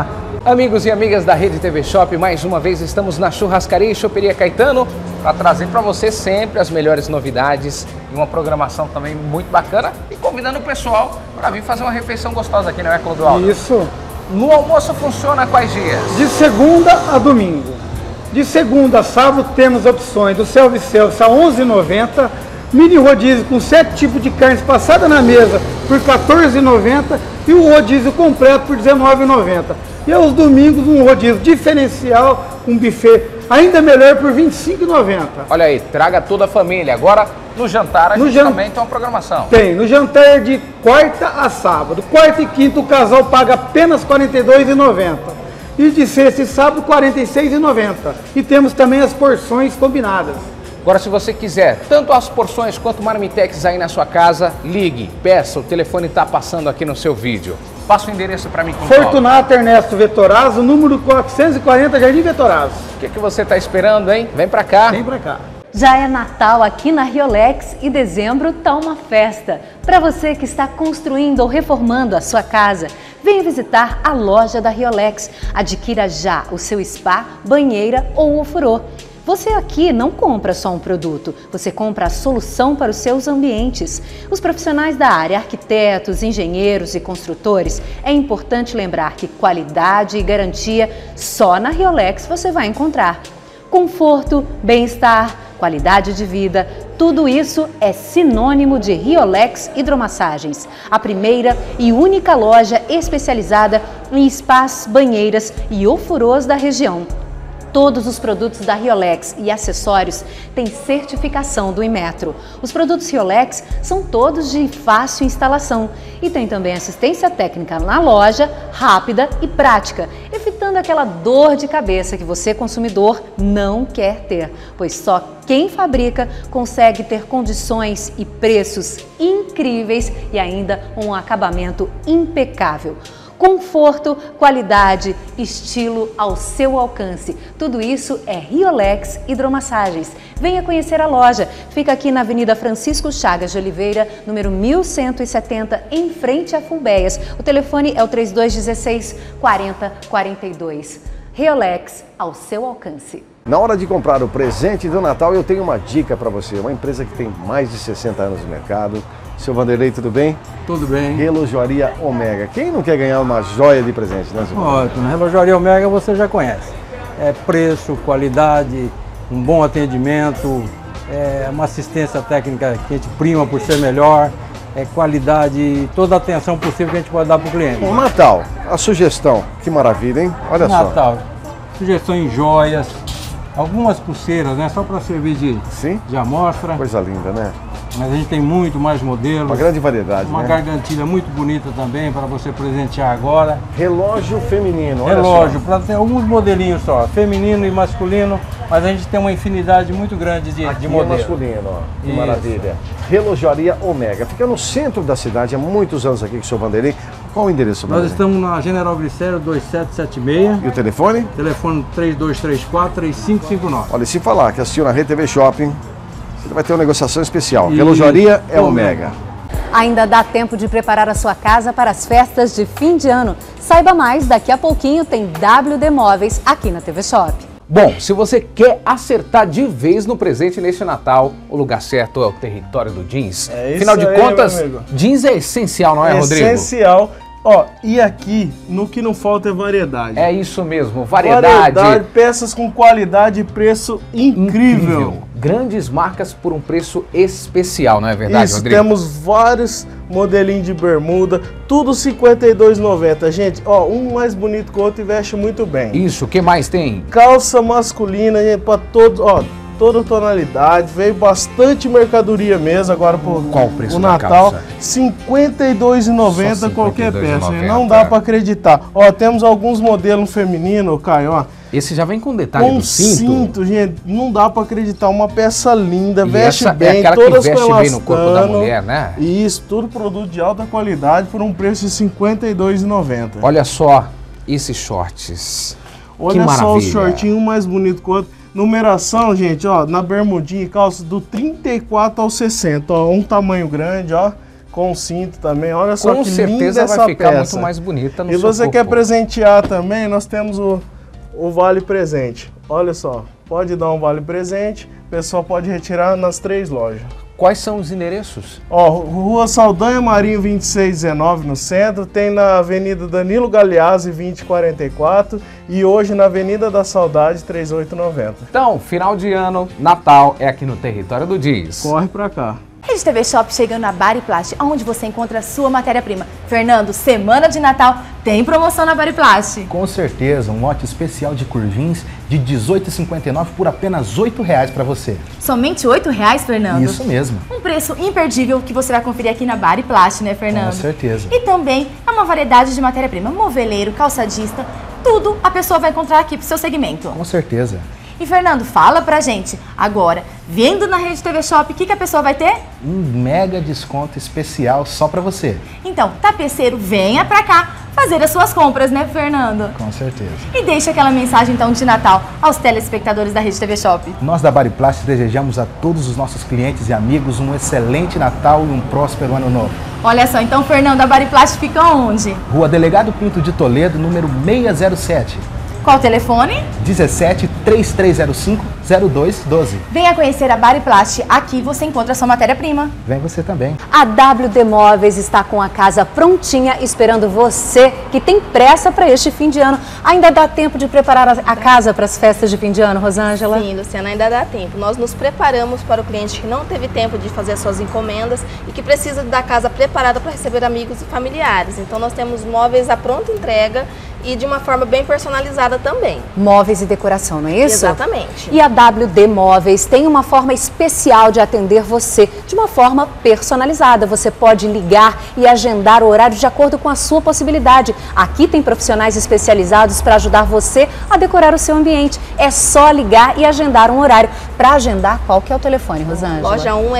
Amigos e amigas da Rede TV Shop, mais uma vez estamos na Churrascaria e Choperia Caetano para trazer para você sempre as melhores novidades e uma programação também muito bacana e convidando o pessoal para vir fazer uma refeição gostosa aqui, não é, Clodoaldo? Isso. No almoço funciona quais dias? De segunda a domingo. De segunda a sábado temos opções do self-service a R$ 11,90, mini rodízio com 7 tipos de carnes passada na mesa por R$ 14,90 e o rodízio completo por R$ 19,90. E aos domingos um rodízio diferencial, um buffet ainda melhor por R$ 25,90. Olha aí, traga toda a família. Agora no jantar a gente também tem uma programação. Tem, no jantar de quarta a sábado. Quarta e quinta o casal paga apenas R$ 42,90. E de sexta e sábado R$ 46,90. E temos também as porções combinadas. Agora, se você quiser tanto as porções quanto marmitex aí na sua casa, ligue, peça, o telefone está passando aqui no seu vídeo. Passa o endereço para mim, Clodoaldo. Fortunato Ernesto Vetorazzo, número 440, Jardim Vetorazzo. O que você está esperando, hein? Vem para cá. Vem para cá. Já é Natal aqui na Riolex e dezembro tá uma festa. Para você que está construindo ou reformando a sua casa, venha visitar a loja da Riolex. Adquira já o seu spa, banheira ou ofurô. Você aqui não compra só um produto, você compra a solução para os seus ambientes. Os profissionais da área, arquitetos, engenheiros e construtores, é importante lembrar que qualidade e garantia só na Riolex você vai encontrar. Conforto, bem-estar, qualidade de vida, tudo isso é sinônimo de Riolex Hidromassagens, a primeira e única loja especializada em spas, banheiras e ofurôs da região. Todos os produtos da Riolex e acessórios têm certificação do Inmetro. Os produtos Riolex são todos de fácil instalação e tem também assistência técnica na loja, rápida e prática, evitando aquela dor de cabeça que você, consumidor, não quer ter, pois só quem fabrica consegue ter condições e preços incríveis e ainda um acabamento impecável. Conforto, qualidade, estilo ao seu alcance. Tudo isso é Riolex Hidromassagens. Venha conhecer a loja. Fica aqui na Avenida Francisco Chagas de Oliveira, número 1170, em frente a Fulbeias. O telefone é o 3216-4042. Riolex ao seu alcance. Na hora de comprar o presente do Natal, eu tenho uma dica para você. Uma empresa que tem mais de 60 anos no mercado. Seu Vanderlei, tudo bem? Tudo bem. Relojoaria Omega. Quem não quer ganhar uma joia de presente, né, seu Vanderlei? Ótimo. Relojoaria Omega você já conhece. É preço, qualidade, um bom atendimento, uma assistência técnica que a gente prima por ser melhor, qualidade, toda a atenção possível que a gente pode dar para o cliente. Bom, Natal, a sugestão, que maravilha, hein? Olha só. Natal, sugestão em joias, algumas pulseiras, né? Só para servir de amostra. Coisa linda, né? Mas a gente tem muito mais modelos. Uma grande variedade, uma gargantilha muito bonita também para você presentear agora. Relógio feminino, olha relógio, para ter alguns modelinhos só, feminino e masculino, mas a gente tem uma infinidade muito grande de modelos. Masculino, ó, que maravilha. Relojoaria Omega, fica no centro da cidade, há muitos anos aqui com o seu Vanderlei. Qual o endereço, Vanderlei? Nós estamos na General Glicério 2776. E o telefone? Telefone 3234-3559. Olha, se falar que assistiu na Rede TV Shopping, você vai ter uma negociação especial. Relojoaria é Omega. Ainda dá tempo de preparar a sua casa para as festas de fim de ano. Saiba mais, daqui a pouquinho tem WD Móveis aqui na TV Shop. Bom, se você quer acertar de vez no presente neste Natal, o lugar certo é o território do jeans. Afinal de contas, jeans é essencial, não é, Rodrigo? Essencial. Ó, e aqui, no que não falta é variedade. É isso mesmo, variedade. Peças com qualidade e preço incrível. Grandes marcas por um preço especial, não é verdade, isso, Rodrigo? Temos vários modelinhos de bermuda, tudo R$ 52,90. Gente, ó, um mais bonito que o outro e veste muito bem. Isso, o que mais tem? Calça masculina, para todos, ó, toda tonalidade, veio bastante mercadoria mesmo agora por qual o preço o da Natal, calça? R$ 52,90 qualquer peça, não dá para acreditar. Ó, temos alguns modelos femininos, Caio, ó. Esse já vem com detalhe do cinto. Gente, não dá para acreditar, uma peça linda, e veste essa bem, é aquela todas que veste com bem no corpo da mulher, né? Isso, tudo produto de alta qualidade por um preço de R$ 52,90. Olha só esses shorts. Olha só o shortinho, um mais bonito que o outro. Numeração, gente, ó, na bermudinha e calça do 34 ao 60, ó, um tamanho grande, ó, com cinto também. Olha só com que certeza linda essa vai ficar peça. muito mais bonita no E seu você corpo. quer presentear também, nós temos o Vale Presente. Olha só, pode dar um Vale Presente, o pessoal pode retirar nas 3 lojas. Quais são os endereços? Ó, Rua Saldanha Marinho 2619 no centro, tem na Avenida Danilo Galeazzi 2044 e hoje na Avenida da Saudade 3890. Então, final de ano, Natal é aqui no Território do Diz. Corre pra cá. Rede TV Shop chegando na Bariplast, onde você encontra a sua matéria-prima. Fernando, semana de Natal tem promoção na Bariplast. Com certeza, um lote especial de curvins de R$ 18,59 por apenas R$ 8,00 para você. Somente R$ 8,00, Fernando? Isso mesmo. Um preço imperdível que você vai conferir aqui na Bariplast, né, Fernando? Com certeza. E também é uma variedade de matéria-prima, moveleiro, calçadista, tudo a pessoa vai encontrar aqui pro seu segmento. Com certeza. E Fernando, venda pra gente agora, vendo na Rede TV Shop, o que a pessoa vai ter? Um mega desconto especial só para você. Então, tapeceiro, venha pra cá fazer as suas compras, né, Fernando? Com certeza. E deixa aquela mensagem, então, de Natal aos telespectadores da Rede TV Shop. Nós da Bariplast desejamos a todos os nossos clientes e amigos um excelente Natal e um próspero Ano Novo. Olha só, então, Fernando, a Bariplast fica onde? Rua Delegado Pinto de Toledo, número 607. Qual o telefone? 17 3305 0212. Venha conhecer a Bariplast. Aqui você encontra a sua matéria-prima. Vem você também. A WD Móveis está com a casa prontinha, esperando você que tem pressa para este fim de ano. Ainda dá tempo de preparar a casa para as festas de fim de ano, Rosângela? Sim, Luciana, ainda dá tempo. Nós nos preparamos para o cliente que não teve tempo de fazer as suas encomendas e que precisa da casa preparada para receber amigos e familiares. Então nós temos móveis à pronta entrega e de uma forma bem personalizada também. Móveis e decoração, não é isso? Exatamente. E a WD Móveis tem uma forma especial de atender você, de uma forma personalizada. Você pode ligar e agendar o horário de acordo com a sua possibilidade. Aqui tem profissionais especializados para ajudar você a decorar o seu ambiente. É só ligar e agendar um horário. Para agendar, qual que é o telefone, Rosângela? Loja 1 é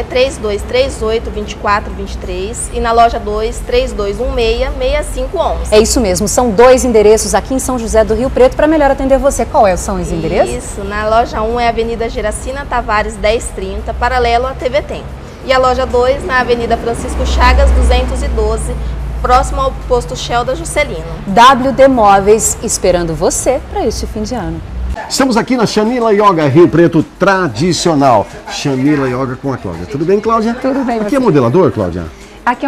3238-2423 e na loja 2, 3216-6511. É isso mesmo, são 2 endereços aqui em São José do Rio Preto para melhor atender você. Qual são os endereços? Isso, na loja 1 é Avenida Geracina Tavares 1030, paralelo à TV Tem. E a loja 2 na Avenida Francisco Chagas 212, próximo ao posto Shell da Juscelino. WD Móveis, esperando você para este fim de ano. Estamos aqui na Shamila Yoga Rio Preto tradicional. Shamila Yoga com a Cláudia. Tudo bem, Cláudia? Tudo bem. Aqui é modelador, Cláudia? Aqui é um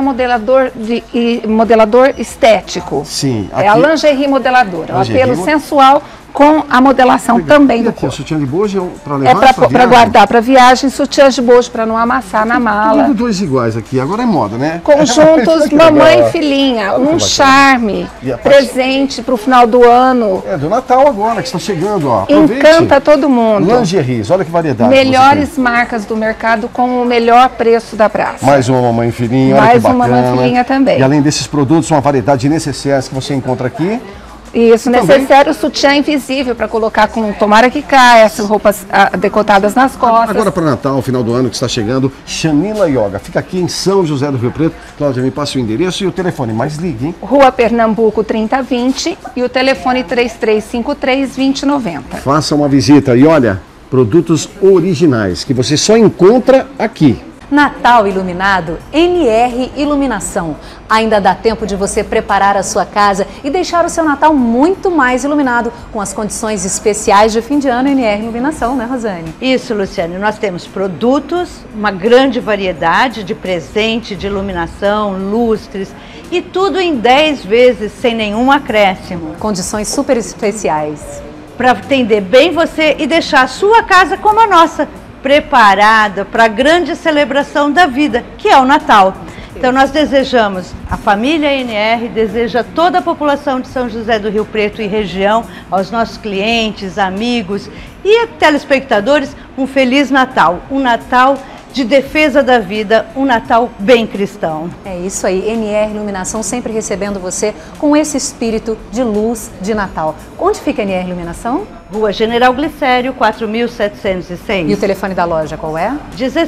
modelador estético. Sim. É a lingerie modeladora. Lingerie, O apelo sensual com a modelação também do corpo. O sutiã de bojo para levar para guardar para viagem, sutiã de bojo para não amassar na mala. Tudo 2 iguais aqui. Agora é moda, né? Conjuntos mamãe e filhinha. Um charme, presente para o final do ano. É do Natal agora que está chegando, ó. Encanta todo mundo. Lingeries, olha que variedade. Melhores marcas do mercado com o melhor preço da praça. Mais uma mamãe e filhinha, olha que bacana. Mais uma mamãe e filhinha também. E além desses produtos, uma variedade de necessários que você encontra aqui. Isso, necessário sutiã invisível para colocar com tomara que caia, essas roupas decotadas nas costas. Agora para Natal, final do ano que está chegando, Shamila Yoga. Fica aqui em São José do Rio Preto. Cláudia, me passa o endereço e o telefone, mas ligue, hein? Rua Pernambuco 3020 e o telefone 3353-2090. Faça uma visita e olha, produtos originais que você só encontra aqui. Natal iluminado, NR Iluminação. Ainda dá tempo de você preparar a sua casa e deixar o seu Natal muito mais iluminado com as condições especiais de fim de ano NR Iluminação, né, Rosane? Isso, Luciane. Nós temos produtos, uma grande variedade de presente, de iluminação, lustres e tudo em 10 vezes sem nenhum acréscimo. Condições super especiais. Para atender bem você e deixar a sua casa como a nossa, preparada para a grande celebração da vida, que é o Natal. Então nós desejamos, a família NR deseja a toda a população de São José do Rio Preto e região, aos nossos clientes, amigos e telespectadores, um Feliz Natal. Um Natal de defesa da vida, um Natal bem cristão. É isso aí, NR Iluminação sempre recebendo você com esse espírito de luz de Natal. Onde fica a NR Iluminação? Rua General Glicério, 4706. E o telefone da loja qual é?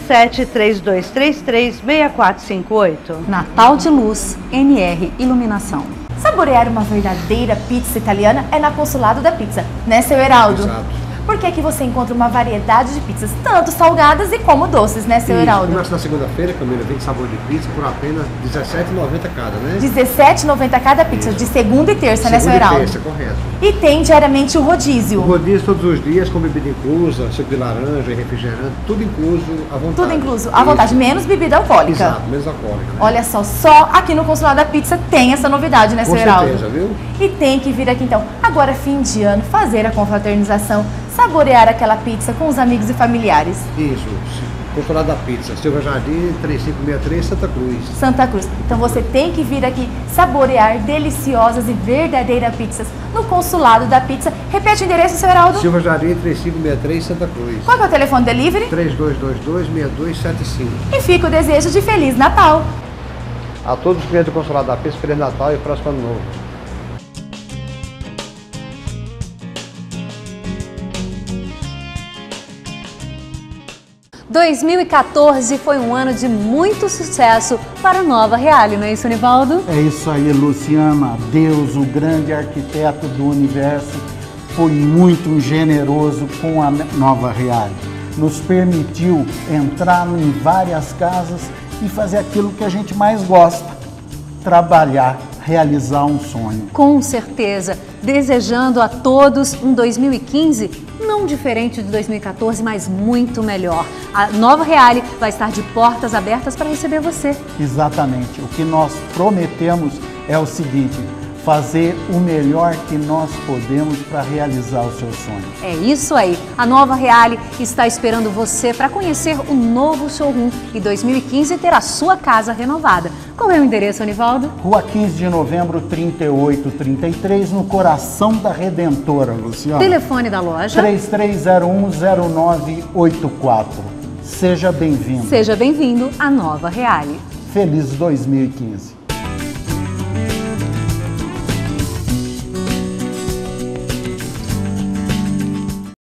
17-3233-6458. Natal de Luz, NR Iluminação. Saborear uma verdadeira pizza italiana é na Consulado da Pizza, né, seu Heraldo? Exato. porque aqui você encontra uma variedade de pizzas, tanto salgadas e como doces, né, seu Heraldo? Começa na segunda-feira, Camila, 20 sabores de pizza por apenas R$17,90 cada, né? R$17,90 cada pizza, de segunda e terça, né, seu Heraldo? Segunda e terça, correto. E tem diariamente o rodízio. O rodízio todos os dias, com bebida inclusa, suco de laranja, refrigerante, tudo incluso à vontade. Tudo incluso, à vontade, menos bebida alcoólica. Exato, menos alcoólica. Né? Olha só aqui no Consulado da Pizza tem essa novidade, né, seu Heraldo? Com certeza, viu? E tem que vir aqui então, agora fim de ano, fazer a confraternização, saborear aquela pizza com os amigos e familiares. Isso, Consulado da Pizza, Silva Jardim, 3563, Santa Cruz. Santa Cruz. Então você tem que vir aqui saborear deliciosas e verdadeiras pizzas no Consulado da Pizza. Repete o endereço, seu Heraldo. Silva Jardim, 3563, Santa Cruz. Qual é o telefone delivery? 3222-6275. E fica o desejo de Feliz Natal. A todos os clientes do Consulado da Pizza, Feliz Natal e próximo ano novo. – 2014 foi um ano de muito sucesso para a Nova Reale, não é isso, Nivaldo? É isso aí, Luciana. Deus, o grande arquiteto do universo, foi muito generoso com a Nova Reale. Nos permitiu entrar em várias casas e fazer aquilo que a gente mais gosta, trabalhar, realizar um sonho. Com certeza, desejando a todos um 2015 não diferente de 2014, mas muito melhor. A Nova Reale vai estar de portas abertas para receber você. Exatamente. O que nós prometemos é o seguinte: fazer o melhor que nós podemos para realizar o seu sonho. É isso aí. A Nova Reale está esperando você para conhecer o novo showroom e 2015 ter a sua casa renovada. Qual é o endereço, Anivaldo? Rua 15 de novembro, 3833, no coração da Redentora, Luciana. Telefone da loja? 33010984. Seja bem-vindo. Seja bem-vindo à Nova Reale. Feliz 2015.